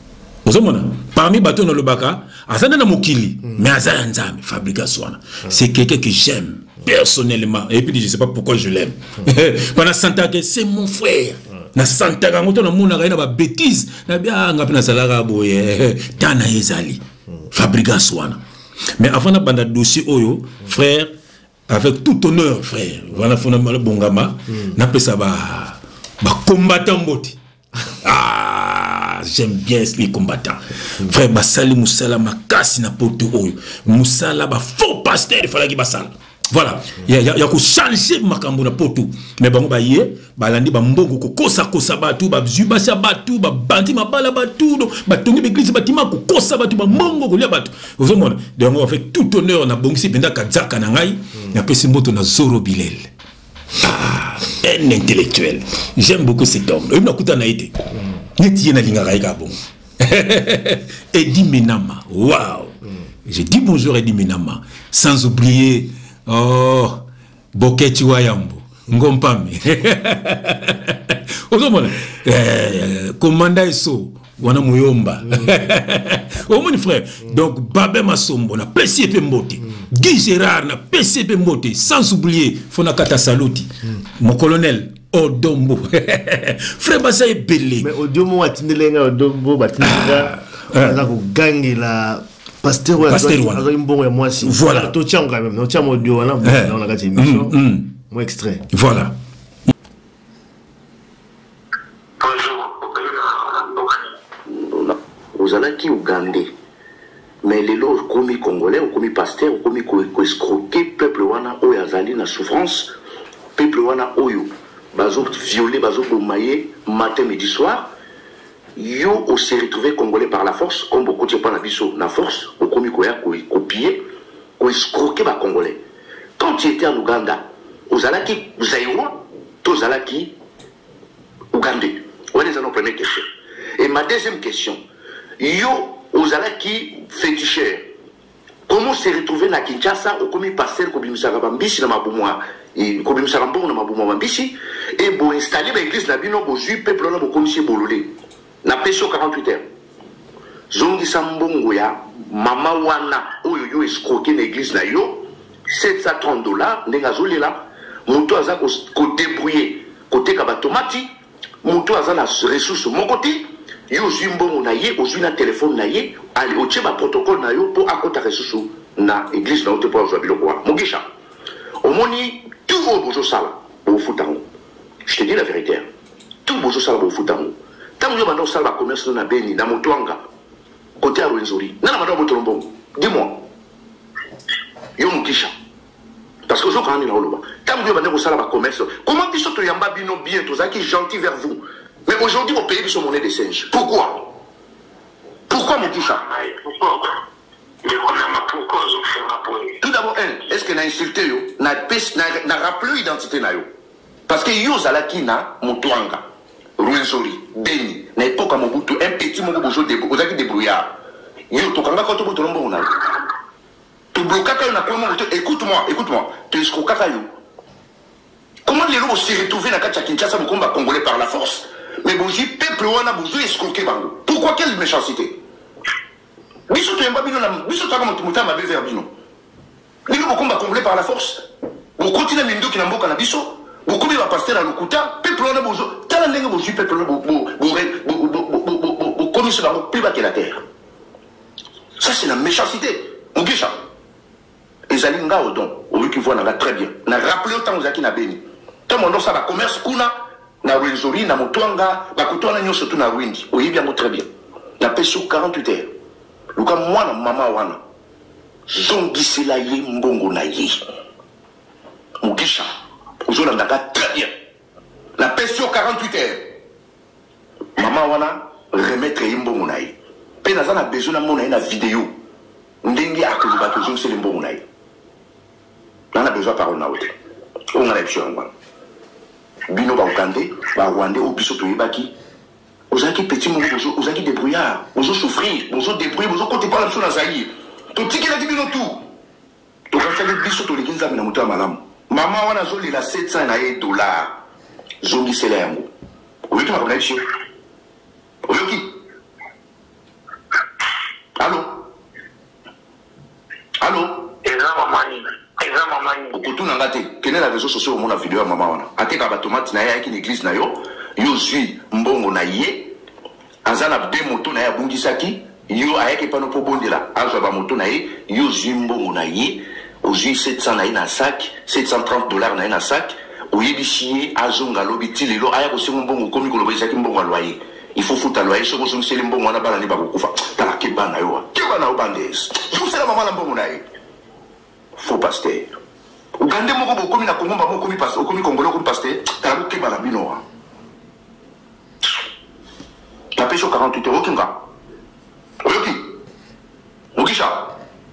Parmi bateau dans le baka, Azana na mokili, mais Azaya Nzam Fabregas wana. C'est quelqu'un que j'aime personnellement et puis je sais pas pourquoi je l'aime. Pendant Santa que c'est mon frère. Na Santa ka ngoto na mona ka na ba bêtise, na bia ngapi na salaka boye, tana ezali. Fabregas wana. Mais avant na banda dossier oyo, frère avec tout honneur, frère, voilà, fondamentalement, Bongama, n'a pas ça, combattant Mboti. Ah, j'aime bien les combattants. Frère, Bassali Moussala, ma casse n'a pas de haut. Moussala, faux pasteur, il fallait qu'il bassale. Voilà, il y a que changer ma cambona poto. Mais bon, balandi mbongo kosa kosa batu, zuba sa batu, bandi ma bala batu, batongi l'église batima kosa batu, mbongo kolia batu. Vous voyez, donc on fait tout honneur na bongisi penda kadzaka na ngai, na pesi moto na Zoro Bilel. Ah, un intellectuel. J'aime beaucoup cet homme. Il m'a coûté na été. Neti na linga raika bon. Eddie Menama. Waouh. J'ai dit bonjour Eddie Menama, sans oublier oh, Boketi Wayambo, Ngompame. Commanda Eso, Wana Muyomba. Oh mon frère, donc Babé Massombo, na PCP Mbote, Guy Gérard, na PCP Mbote, sans oublier Fonakata Saluti, mon colonel Odombo. Frère Bassa est belé. Mais Odombo a tindelenga, Odombo, Batinga, on a gagné la. Pasteur voilà. Tout tient quand même. On tient mon dieu là. On a gâté émission. Mon extrait. Voilà. Bonjour. Vous allez qui Ougandais. Mais les lots commis congolais, ou commis pasteur, ou commis escroqué, peuple wana oyo azali na souffrance, peuple wana oyo bazo violé, bazo bomaye matin midi soir. Yo on s'est retrouvé congolais par la force, comme beaucoup de gens la biso, la force, au commis copier, ou escroquer les congolais. Quand tu étais en Ouganda, aux Alaki, Zaïwa, tous Alaki, Ougandais. Voilà la première question. Et ma deuxième question, yo aux Alaki féticheurs, comment s'est retrouvé na Kinshasa, au commis pasteur, comme Misarabambishi, na Mabouma, et comme Misarambon, na Mabouma Bambishi, et pour installer l'église, na bino, pour juif, peuple, là, pour commisser Bololé. Na pression 48 heures. Zongi Sambongo ya mama wana oyo yo escroquer l'église na yo $730 nenga zolela moto aza ko débrouiller côté ka ba tomati moto aza na ressource mon côté yo zimbo na ye ozwi na téléphone na ye ali otie ba protocole na yo pour akota ressource na église na ote pour ozwa biloko wa Mugisha omoni tout au bozo sala au futango je te dis la vérité tout bozo sala au futango tant yo bando sala commerce na Beni na Motwanga côté à Rwenzori na mando Botolombo dis-moi yo Mugisha parce que je quand on est là tant yo bando sala ba commerce comment biso to yamba bino bien to zaki gentil vers vous mais aujourd'hui au pays ils sont monnaie de singe pourquoi Mugisha tout d'abord est-ce que na insulté yo na rappelé identité na yo parce que yo zalaki na Motwanga Rwenzori Beni na époque à Mobutu un petit moko bozo ozaki débrouillard yo tokanga ko to Botolombo na to blokaka yo na kwa Mobutu écoute-moi tu escroquaka yo comment les lots se retrouver na kati ya Kinshasa Mukomba congolais par la force mais boji peuple wana bozo escroquer bango pourquoi quelle méchanceté biso to yamba bino na biso to kama muta mabe vers bino bino Mukomba congolais par la force bo continue mindo ki na mboka na biso bo komi ba pasteur à Lokuta peuple wana bozo tala ndenge boji peuple bo komi sur la plus bas que la terre ça c'est la méchanceté Mugisha ezali nga odon oyo ki voit na très bien na rappeler autant ozaki na Beni tant mon ça va commerce kuna na Rwenzori na Motwanga ba kutwana nyoso tu na Rwindi oyebi yango très bien na peso 48 heures luka mwana mama wana zongisela ye mbongo na ye Mugisha ozolanda très bien na peso 48 heures mama wana remettre ye mbongo na ye pe naza na besoin na mona ye na vidéo ndenge akoluba tozongisela mbongo na ye on a besoin de parole. On a l'option. Bino ba Ugandais, ba Rwandais, au biso to yebaki. Ozaki petit monde, ozaki débrouillard, ozo souffrir, ozo débrouiller, ozo côté pas la chose na zaï. To tiki la bino tout. To ka fele biso to likinza mina muto malamu. Mama wana zo lila 700 na $. Zongi sela yango. Oyoki ma kona biso. Oyoki. Allô? Okutu na ngate kene la réseaux sociaux mon vidéo ya mama wana ateka ba tomate na ya ki l'église na yo zui mbongo na ye azana be moto na ya bungisaki yo ayeke pano po bondela azwa ba moto na ye zui mbongo na ye zui 700 na ye na sac $730 na ye na sac oyebisi azonga lobi ti lelo aya ko sengo mbongo komi ko lobisaki mbongo ya loyer il faut foutre loyer soko zongiseli mbongo wana bana ni ba kokufa tala ke bana yo bandes yo sela mama na mbongo na ye faux pasteur Ugandais moko bokomi na Kongo moko komi pasteur komi congolais komi pasteur tala ko keba na bino wa la pêche 48 € kinga oyoki Mugisha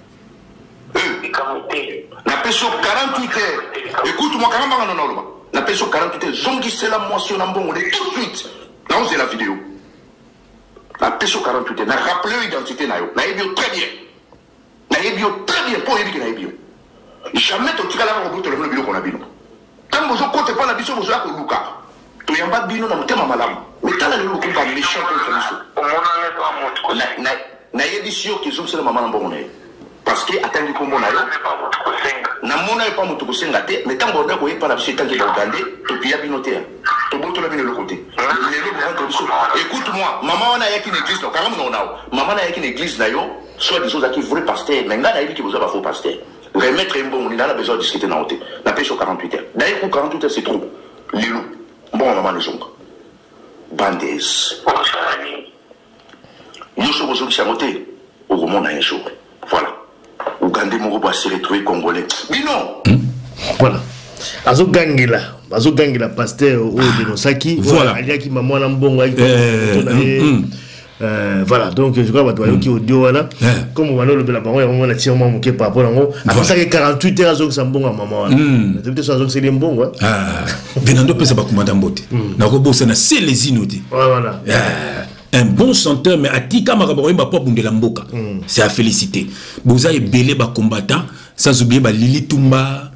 la pêche 48 heures écoute-moi karamba na noloba la pêche 48 heures zongisela motion na mbongo de tout de suite là on c'est la vidéo la pêche 48 heures na rappeler identité na yo na ebio très bien pour yebi na ebio jamais to tika la ko le bilo ko na bino tant bozo côté pas na biso bozo ko luka to yamba bino na mutema malamu mais tala le ko ba méchant contre biso na yebi sio ki zo sala mama na mbongo na parce que attendre ko mona yo na mona yo pas mutu ko senga te mais tant bodo ko yepa na biso tangi ba Ugandais to pia bino te to boto la bino le côté écoute-moi maman wana yaki na église no karamu no nao maman na yaki na église na yo soit des choses qui vrai pasteur mais ngana yebi ki bozo ba faux pasteur remettre un bon, on a besoin de discuter dans l'hôtel. La pêche au 48 heures. D'ailleurs, pour 48 heures, c'est trop. Lilo. Bon, maman, les ongles. Bandes. Nous sommes aujourd'hui à l'hôtel. Au moment, on a un jour. Voilà. Ougandais, mon robot, s'est retrouvé congolais. Mais non! Voilà. Azo gangela pasteur au Denosaki. Voilà. Il y a qui m'a moi l'ambon. Voilà, donc je crois que tu as audio là comme on va le la parole on a tiré mon par rapport à moi après ça 48 heures donc ça bon à maman peut-être ça donc c'est bon ouais venando pesa ba kumanda mbote na ko bossa na c'est les inoutés voilà un bon chanteur mais atika makabo yemba po bundela mboka c'est à féliciter boza ebele ba combattant sans oublier ba Lili Tumba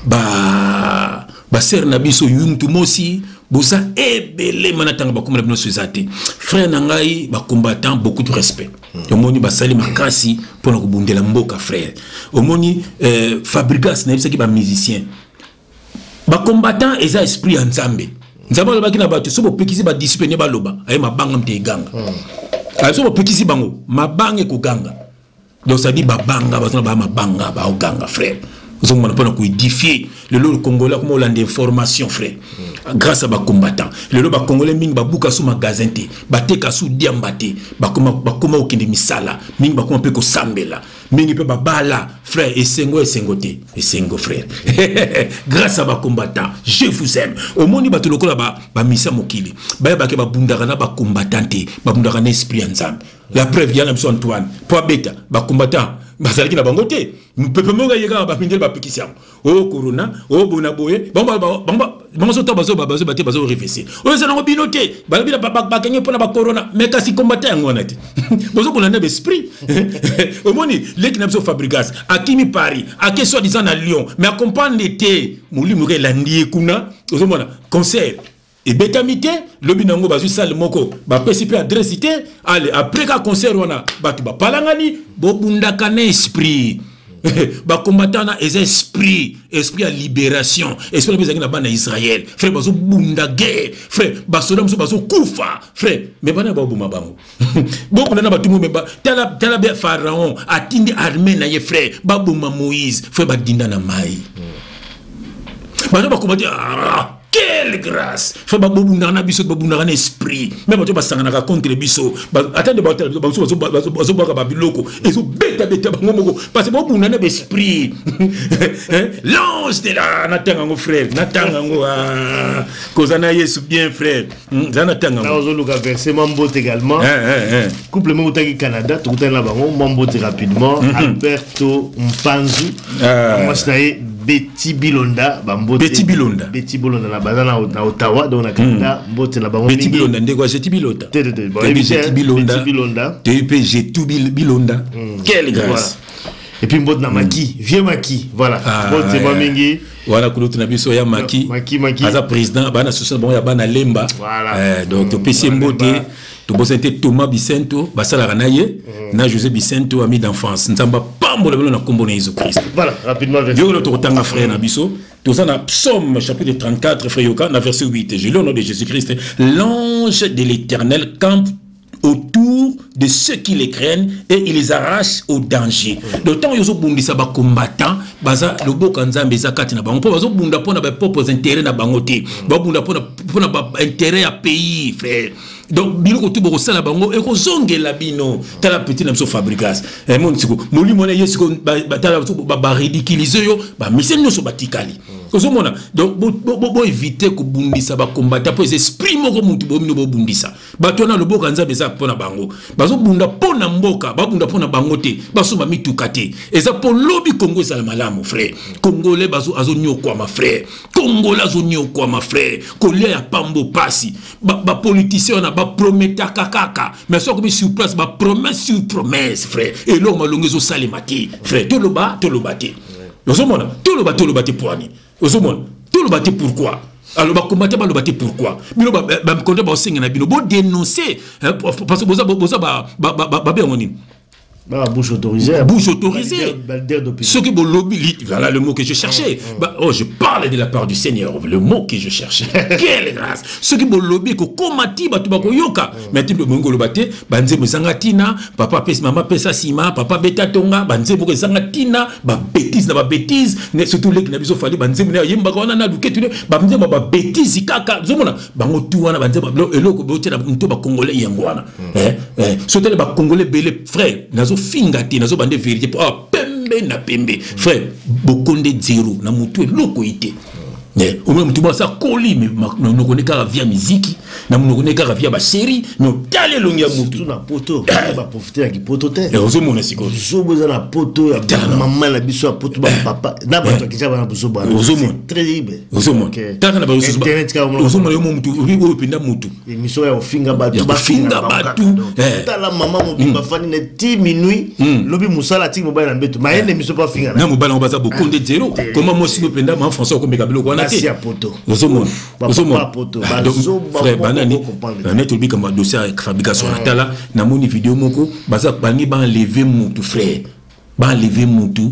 ba ser na biso Yumtu Mosi boza ebele manatanga ba komela bino sezate frère nangai ba combattant beaucoup de respect omoni ba sali makasi pour na kubundela mboka frère omoni Fabrigas na bisaki ba musicien ba combattant eza esprit ya nzambe nzambe alobaki na bato so bopekisi badiscipline baloba aye mabanga mte eganga so bopekisi bango mabanga ekoganga donc ça dit babanga bazona ba mabanga ba oganga frère vous on pas ko édifier le Congolais comme on d'information frère grâce à ba combattant le ba Congolais mingi ba buka sous magasin te ba teka sous diambate ba koma okende misala mingi ba koma pe ko sambela mingi pe ba bala frère et sengo frère grâce à ba combattant je vous aime au moni ba tolokola ba misa mokili ba ke ba bundaka na ba combattante ba bundaka na esprit nzambe la preuve yana mso Antoine po beta ba combattant bazalaki na bango te pepe monga yega ba pindel ba pikisi yango o corona o bonaboye bango so to bazo bate bazo réfléchir o za nango binote ba bila ba kenye pona ba corona mais kasi combattant yango na te bozo bona na esprit au moni leki na mso Fabregas akimi Paris ake soit disant na Lyon mais accompagne te mulimu ke landie kuna ozo mona concert et betamité le binango bazu sale moko ba pesipe adresse ité allez après ka concert wana batu ba palangani bo bundaka na esprit ba combattant na esprit à libération esprit bezangi na bana Israël frère bazo bunda guerre frère ba soda muso bazo kufa frère mais bana ba buma bango beaucoup na batu mo ba tala be pharaon atindi armée na ye frère ba buma Moïse frère ba dinda na mai bana ba combattant quelle grâce faut ba bobunda na biso bobunda na esprit même to ba sangana contre biso attendez bazo ba biloko ezo beta bango moko parce que bobunda na esprit l'ange de la natanga ngo frère natanga ngo kozana Yesu bien frère natanga ngo ozo luka verset mambote également couple mo utaki Canada to utana bango mambote rapidement Alberto Mpanzu moi c'est Betty Bilonda na bazana na Ottawa donc na Canada mbote na bango Betty Bilonda ndeko Betty Bilonda Betty Bilonda TPG Bilonda quelle grâce et puis mbote na Maki vieux Maki voilà mbote ba mingi voilà kulotu na biso ya Maki aza président bana social bon ya bana Lemba donc to PC mbote to bosente Thomas Bicento basala kanaye na José Bicento ami d'enfance nzamba pambo le na kombo na Jésus Christ voilà rapidement Dieu le totanga frère na biso tout ça na Psaume chapitre 34 frère Yoka na verset 8 je lis au nom de Jésus Christ l'ange de l'Éternel campe autour de ceux qui les craignent et il les arrache au danger. D'autant que les combattants, baza le boka nzambe zakati na bango, bazo bunda pona ba propres intérêts na bangote, ba bunda pona ba intérêt à pays frère. Donc biloko tu boko sala bango e ko zongela bino tala petit na mso Fabregas mon siko moli mona yesiko ba tala ba ridiculiser yo ba misenyo so batikali. Kozomona donc bo éviter ko bundisa ba combattre pour esprit moko mutu bo mino bo bundisa bato na loboka nzambe za pona bango bazo bunda pona mboka ba bunda pona bango te baso ba mituka te eza po lobi Congo za malamu frère congolais bazo azo nyokwa ma frère congolais azo nyokwa ma frère kolia ya pambo pasi ba politicien na ba prometa kakaka mais so ko sur place ba promesse sur promesse frère et lo malongezo salemati frère to loba te ozomona to loba te poani ozomona tout le bâti pourquoi alors ba combattre ba le bâti pourquoi bino ba konde ba singa na bino bo dénoncer parce que boza ba bien ngoni bouche autorisée. Bouche autorisée. Ce qui est lobby, voilà le mot que je cherchais. Oh, je parle de la part du Seigneur, le mot que je cherchais. Quelle grâce. Ce qui est lobby, que komati batubako yoka. Mais tu peux me lobate, banze muzangatina, papa pes maman pesa sima, papa beta tonga, banze muzangatina, ba bêtise na ba bêtise, surtout les qui n'a pas fallu banze muna yemba kona na duketu, banze ba bêtise kaka. Zomona, bango tuwana banze ba eloko bote na nto ba congolais yangwana. Surtout les ba congolais belé frère, nazo fingati nazo bande vérité pour pembe na pembe frère bokonde zéro na mutu loko ite mais au même temps ça coli mais nous connaissons via musique na nous connaissons via ba série mais tale longia mutu na poto ba profiter ya poto te ozo mona siko zo boza na poto ya maman na biso ya poto ba papa na ba to kisha ba na buso ba ozo mona très libre ozo mona taka na ba ozo mona yo mutu o pinda mutu émission ya ofinga ba finga ba tout tala maman mo ba fani na 10 minuit lobi musala ti mo ba na mbeto ma ene émission pa finga na mo ba na baza bokonde zéro comment mo siko penda ma François ko meka biloko wana si poto ozomona poto frère banani net obi comme dossier avec fabrication natala na moni vidéo moko baza bangi ba enlever mutu frère ba enlever mutu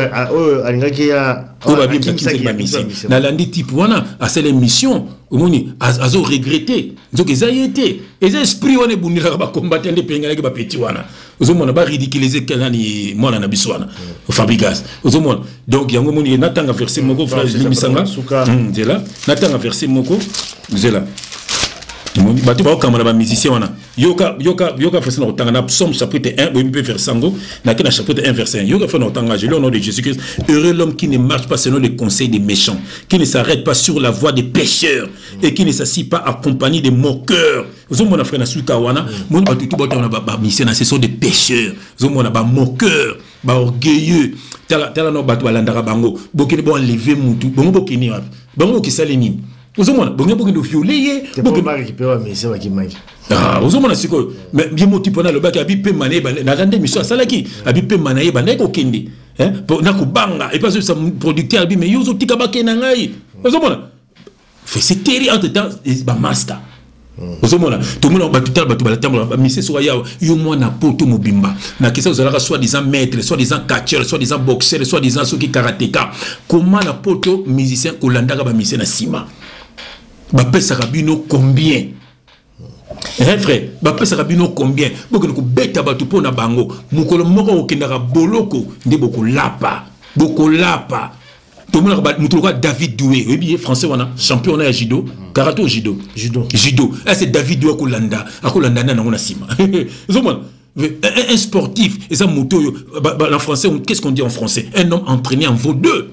na landi type wana a cette émission omoni azo regretter donc ils a été les esprits wana bunira ba combattre des penga ba petit wana ozomona ba ridiculiser kanani mwana na biswana Fabregas ozomona donc yango moni natanga verset moko frère limisanga zela natanga verset moko zela batu ba kamera ba musicien wana yoka fait na otanga na Psaume chapitre 1 bo peut faire sango na kena chapitre 1 verset 1 yoka fait na otanga je au nom de Jésus-Christ heureux l'homme qui ne marche pas selon les conseils des méchants qui ne s'arrête pas sur la voie des pécheurs et qui ne s'assied pas accompagné des moqueurs vous mon frère na suka wana mon batu tout na ba musicien ce sont des pécheurs vous mon ba moqueurs ba orgueilleux tala no batu balandaka bango bokini bon enlever mutu bongo bokini wapi bango ki saleni uzomona bongo bokini violer bokini ba récupérer mais c'est qui manque uzomona siko mais bien motipona le baki abipe mané na tande mission salaki abipe mané ba ndeko kende na kubanga et pas ça producteur abi mais yozo tika bakena ngai uzomona fait c'est terrible entre temps ba master uzomona tout le monde batu balatambola mission so ya yo mwana poto mobimba na kisa uzalaka soit disant maître soit disant catcheur soit disant boxeur soit disant soki karatéka comment la poto musicien kolandaka ba mission na sima ba pesa kabino combien frère ba pesa kabino combien boko ko beta batu pona bango mukolo moko okendaka boloko nde boko lapa tout le monde mutuka David Doué oui français wana champion na judo karaté judo c'est David Doué akolanda na nango na sima un sportif et ça moto en français qu'est-ce qu'on dit en français un homme entraîné en vaut deux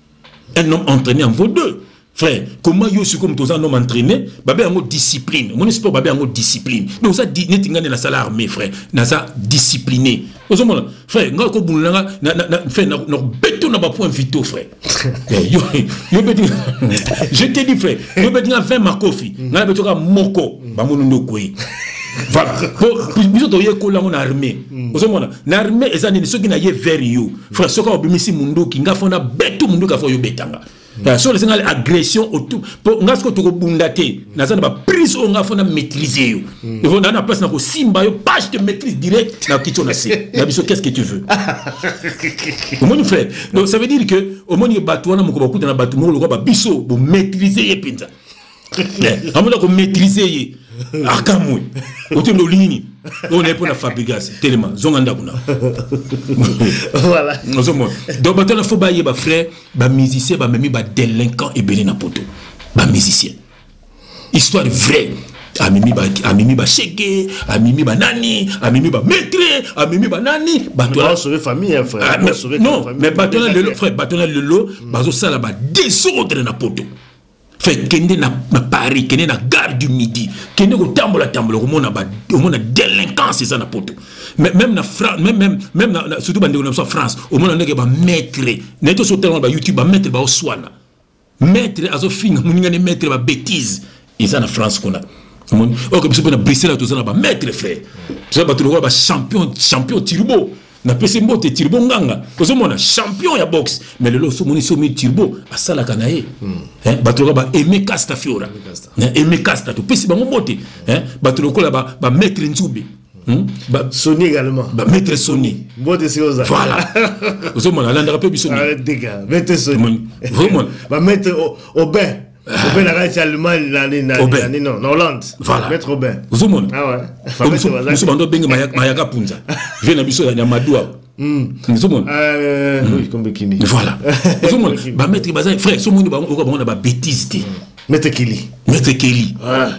frère comment yo suis comme tous un homme entraîné babé en discipline mon sport babé en discipline donc ça dit netingane la salle armée frère na ça discipliné ozomona frère nga ko bunanga na fait na beto na ba point vitaux frère yo beto je te dis frère yo beto na 20 makofi na beto ka moko ba monundo koyi voilà biso to ye ko la mon armée ozomona na armée ezani soki na ye vers you frère soka obimisi mundo ki nga fona beto mundo ka fo yo betanga sur les agressions autour pour nga ce que tu bundate na ça na ba prise on nga fona maîtriser yo et on a na place na ko simba yo page de maîtrise direct na kicho na c'est na biso qu'est-ce que tu veux mon frère donc ça veut dire que au moins batu wana moko bakuta na batu moko ba biso bo maîtriser ye pinza amona ko maîtriser ye akamwe otendo lini on est pour la Fabregas tellement zonganda kuna voilà donc bato na faut ba ye ba frère ba musicien ba memi ba délinquant et belé na poto ba musicien histoire vraie amimi ba cheke amimi ba nani amimi ba maître amimi ba nani bato la sauver famille frère non mais bato na le frère bato na le lo bazo sala ba désordre na poto fait kende na Paris kende na gare du Midi kende ko tambola ko mona délinquance ça na poto même na France même na surtout bande na France au mona ndeke ba maître neto so tellement ba YouTube ba maître ba oswana maître azo finga muninga ne maître ba bêtise et ça na France kona ok biso na Bruxelles to ça na ba maître frère ça ba to ba champion turbo na pese mbote turbo nganga kozomona champion ya boxe mais le so moni so mi turbo asala kanaye batolo ba Aimé Casta Fiora Aimé Casta to pese bango mbote batolo kola ba maître Nzube Sony également ba maître Sony mbote c'est voilà kozomona landa pe biso maître Sony vraiment ba maître Aubin Aubin la Allemagne non Hollande voilà maître Aubin ozomona ouais nous bando benga mayaka punza vient na biso ya madoua ozomona oui comme bikini voilà ozomona ba maître bazai frère so moni bango na ba bêtise te maître Kelly Kelly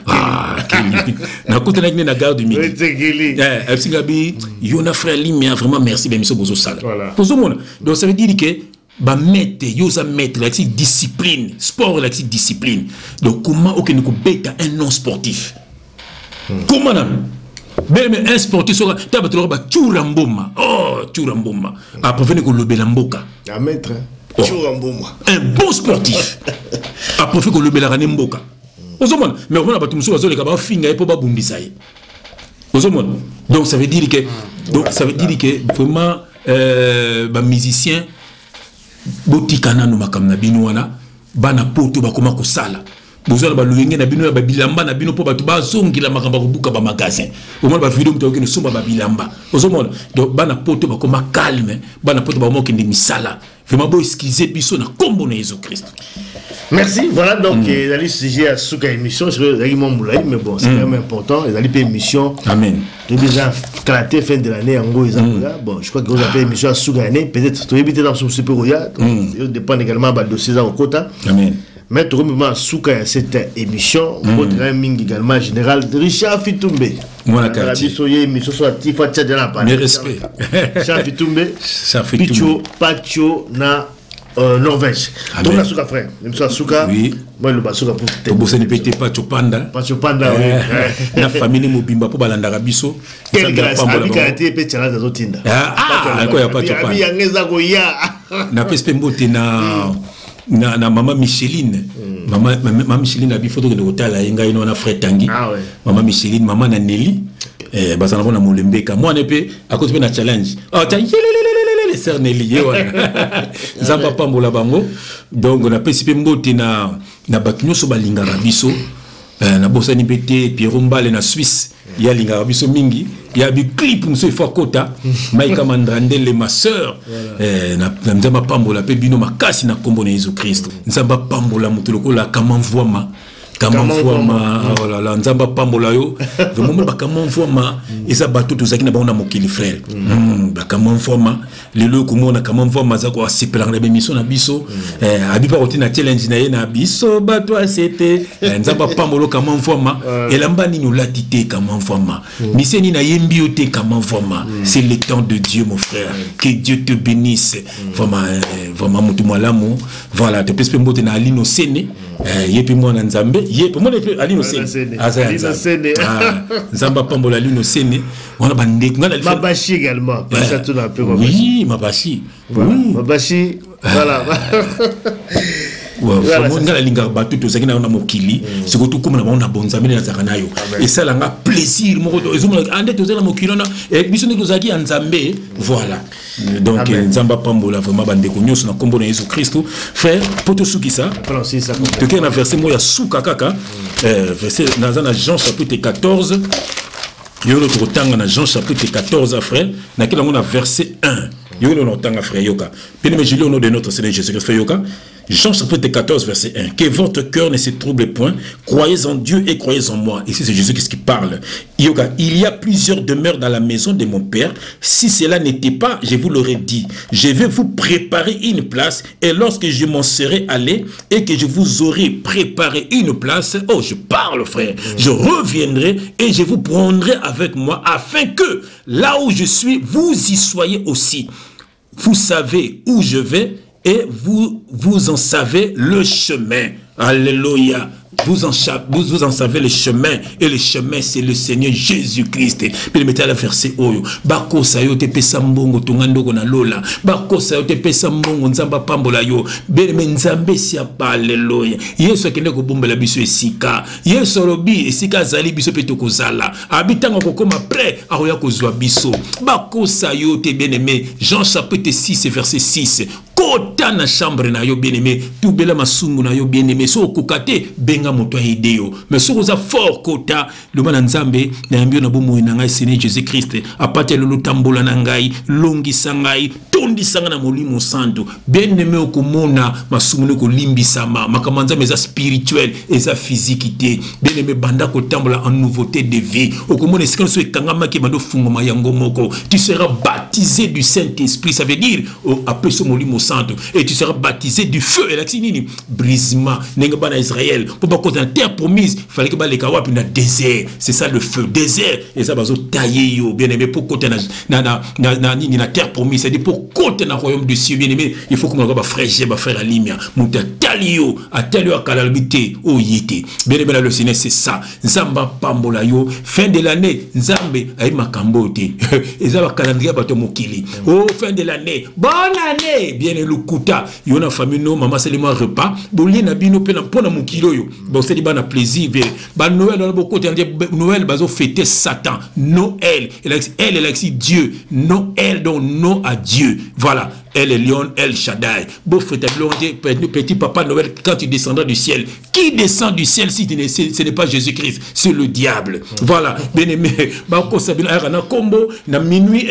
na kotana ni na gare du Midi maître Kelly singabi yona frère Limia vraiment merci ben miso bozo sala voilà donc ça veut dire que ba mettre yosa mettre la discipline sport la discipline donc comment aucun ko beta un non sportif comment même un sportif so ta ba ba churamboma après venir ko lobela mboka à mettre churamboma un bon sportif après fait ko lobela ka mboka ozomona mais on a ba tumso bazo le ka ba finga et po ba bumbisa ye ozomona donc ça veut dire que vraiment ba musicien botikana no makamna bino wana bana poto bakoma ko sala Bozala ba loyenge na bino ba bilamba na bino po ba tuba zongi la makamba kubuka ba magasin. Au moins ba vidéo mtoke ne somba ba bilamba. Ozomona donc bana poto ba koma calme, bana poto ba moke ndi misala. Vraiment beau excuser biso na kombo na Jésus Christ. Merci. Voilà donc les sujets à Souka émission, c'est mais bon, c'est quand même important. Les alliés émission. Amen. Tout déjà claté fin de l'année en gros bon, je crois que vous avez émission à Souka année, peut-être tu éviter dans son super royal. Ça dépend également de dossier au quota. Amen. Mais tout le monde à Souka cette émission, votre ami également général Richard Fitumbe. Moi la carte. Émission soit Tifa Tchadjana par respect. Richard Fitumbe. Picho Pacho na Norvège. Donc la Souka frère, même ça Souka. Oui. Moi le Souka pour te. Vous ne pétez pas Chopanda. Pas Chopanda oui. La famille Mobimba pour balandara biso. Quelle grâce avec a été pe tchala za tinda. Ah, quoi y a pas Chopanda. Abi yangeza ko ya. Na pespe mbote na maman Micheline. Maman Micheline a bi photo de hôtel à Inga ino na frère Tanguy. Maman Micheline, maman na Nelly. Basa na Molembeka. Moi nepe à cause de na challenge. Oh ta sœur Nelly voilà. Zamba pambola bango. Donc on a pespe mbote na bakinyo so balinga biso. Na bosani pété Pierre Mbale na Suisse. Il y a linga biso mingi. Il y a du clip monsieur Fakota. Maïka Mandrandele ma sœur. Na nzamba pambola pe bino makasi na kombo na Jésus Christ. Nzamba pambola mutuloko la kama mvwama. Kama mvwama oh là là nzamba pambola yo. Vraiment ba kama mvwama eza bato tozaki na bango na mokili frère. Ba kama mvwama lelo komona kama mvwama za ko asepela na bémission na biso. Abipa rotina challenge na ye na biso bato asete. Nzamba pambolo kama mvwama elamba nini olatite kama mvwama. Miseni na yembi ote kama mvwama. C'est le temps de Dieu mon frère. Que Dieu te bénisse. Vraiment mutu mwalamu. Voilà te pespe mbote na Alino Sene. Yepi mwana nzambe. Yepi mwana Alino Sene. Alino Sene. Nzamba pambola Alino Sene. On a bandé. Mabashi également. Ça tourne un peu. Oui, Mabashi. Mabashi. Voilà. Ngala linga batu to zakina na mokili surtout comme na bonzamene na zakanayo et ça langa plaisir moko ezomona ande to zela mokili na biso ne kozaki ya nzambe voilà donc nzamba pambola vraiment bande ko nyonso na kombo na Jésus Christ frère poto sukisa to ke na verset mo ya suka kaka verset na Jean chapitre 14 yolo to tanga na Jean chapitre 14 frère na kila ngona verset 1 yolo no tanga frère yoka bien mais je lis au nom de notre Seigneur Jésus Christ yoka Jean chapitre 14 verset 1. Que votre cœur ne se trouble point. Croyez en Dieu et croyez en moi. Ici c'est Jésus qui parle. Il y a plusieurs demeures dans la maison de mon Père. Si cela n'était pas, je vous l'aurais dit. Je vais vous préparer une place. Et lorsque je m'en serai allé et que je vous aurai préparé une place, oh je parle frère, je reviendrai et je vous prendrai avec moi afin que là où je suis, vous y soyez aussi. Vous savez où je vais et vous en savez le chemin. Alléluia. Vous en savez le chemin. Et le chemin, c'est le Seigneur Jésus-Christ. Puis le mettez à la verset Oyo. Bako sayo te pesa mbongo tongando kona lola. Bako sayo te pesa mbongo nzamba pambola yo. Bele nzambe siya pa alléluia. Yesu akende ko bomba la biso esika. Yesu robi esika zali biso peto kozala. Abitanga kokoma prêt a roya kozwa biso. Bako sayo te bien-aimé. Jean chapitre 6 verset 6. Kota na chambre na yo bien-aimé. Tout bela masumu na yo bien-aimé. So kokate benga moto ideo. Mais so koza fort kota le mana nzambe na yambio na bomo na ngai Seigneur Jésus Christ. Apate le tambola na ngai, longi sangai, tondi sanga na molimo santo. Bien-aimé okomona masumu ne ko limbisama. Makamanza meza spirituel et sa physiquité. Bien-aimé banda ko tambola en nouveauté de vie. Okomona esika so ekangama ke mando fungoma yango moko. Tu seras baptisé du Saint-Esprit. Ça veut dire après ce molimo santo et tu seras baptisé du feu et la nini brisement nenga bana Israël pour pas côté la terre promise il fallait que ba les kawa puis na désert c'est ça le feu désert et ça bazo tailler yo bien aimé pour côté na terre promise c'est dire pour côté na royaume du ciel bien aimé il faut que on ba frère ba frère alimia muta talio a talio akalalbité o yité bien aimé le Seigneur c'est ça nzamba pambola yo fin de l'année nzambe ay makambote et ça ba calendrier ba to mokili oh fin de l'année bonne année bien le kuta yona famille no maman c'est le mois repas boli na bino pe na pona mukilo yo bon c'est bana plaisir ba Noël on a beaucoup Noël bazo fêter Satan Noël elle a dit Dieu Noël donc non à Dieu voilà El Elyon, El Shaddai. Beau petit Papa Noël, quand tu descendras du ciel. Qui descend du ciel si ce n'est pas Jésus-Christ? C'est le diable. Voilà. Bien aimé. Na minuit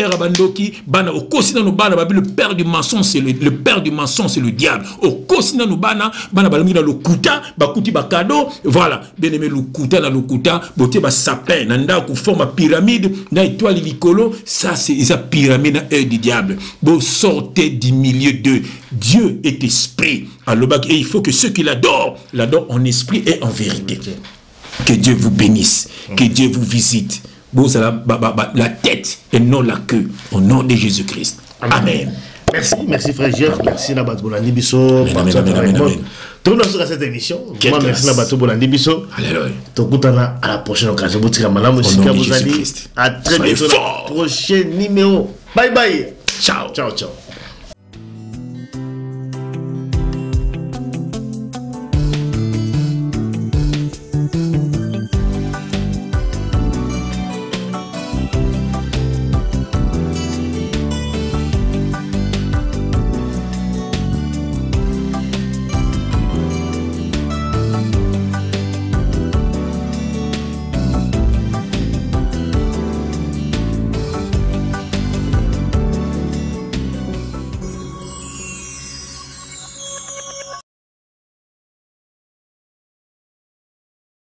le père du mensonge, c'est le père du mensonge, c'est le diable. Au kosina no bana balami na lokuta bakuti bakado. Voilà. Bien aimé, lokuta na lokuta boté ba sapin nanda ku forme pyramide na étoile likolo, ça c'est la pyramide na œil du diable. Bon, sortez du milieu d'eux. Dieu est esprit. Et il faut que ceux qui l'adorent en esprit et en vérité. Que Dieu vous bénisse, que Dieu vous visite. Bon, c'est la tête et non la queue. Au nom de Jésus-Christ. Amen. Merci frère Jeff, merci Nabat Bolandi Bisso. Tout le monde à cette émission. Merci Nabat Bolandi Bisso. Alléluia. À la prochaine occasion. À très bientôt. Prochain numéro. Bye bye. Ciao. Ciao, ciao.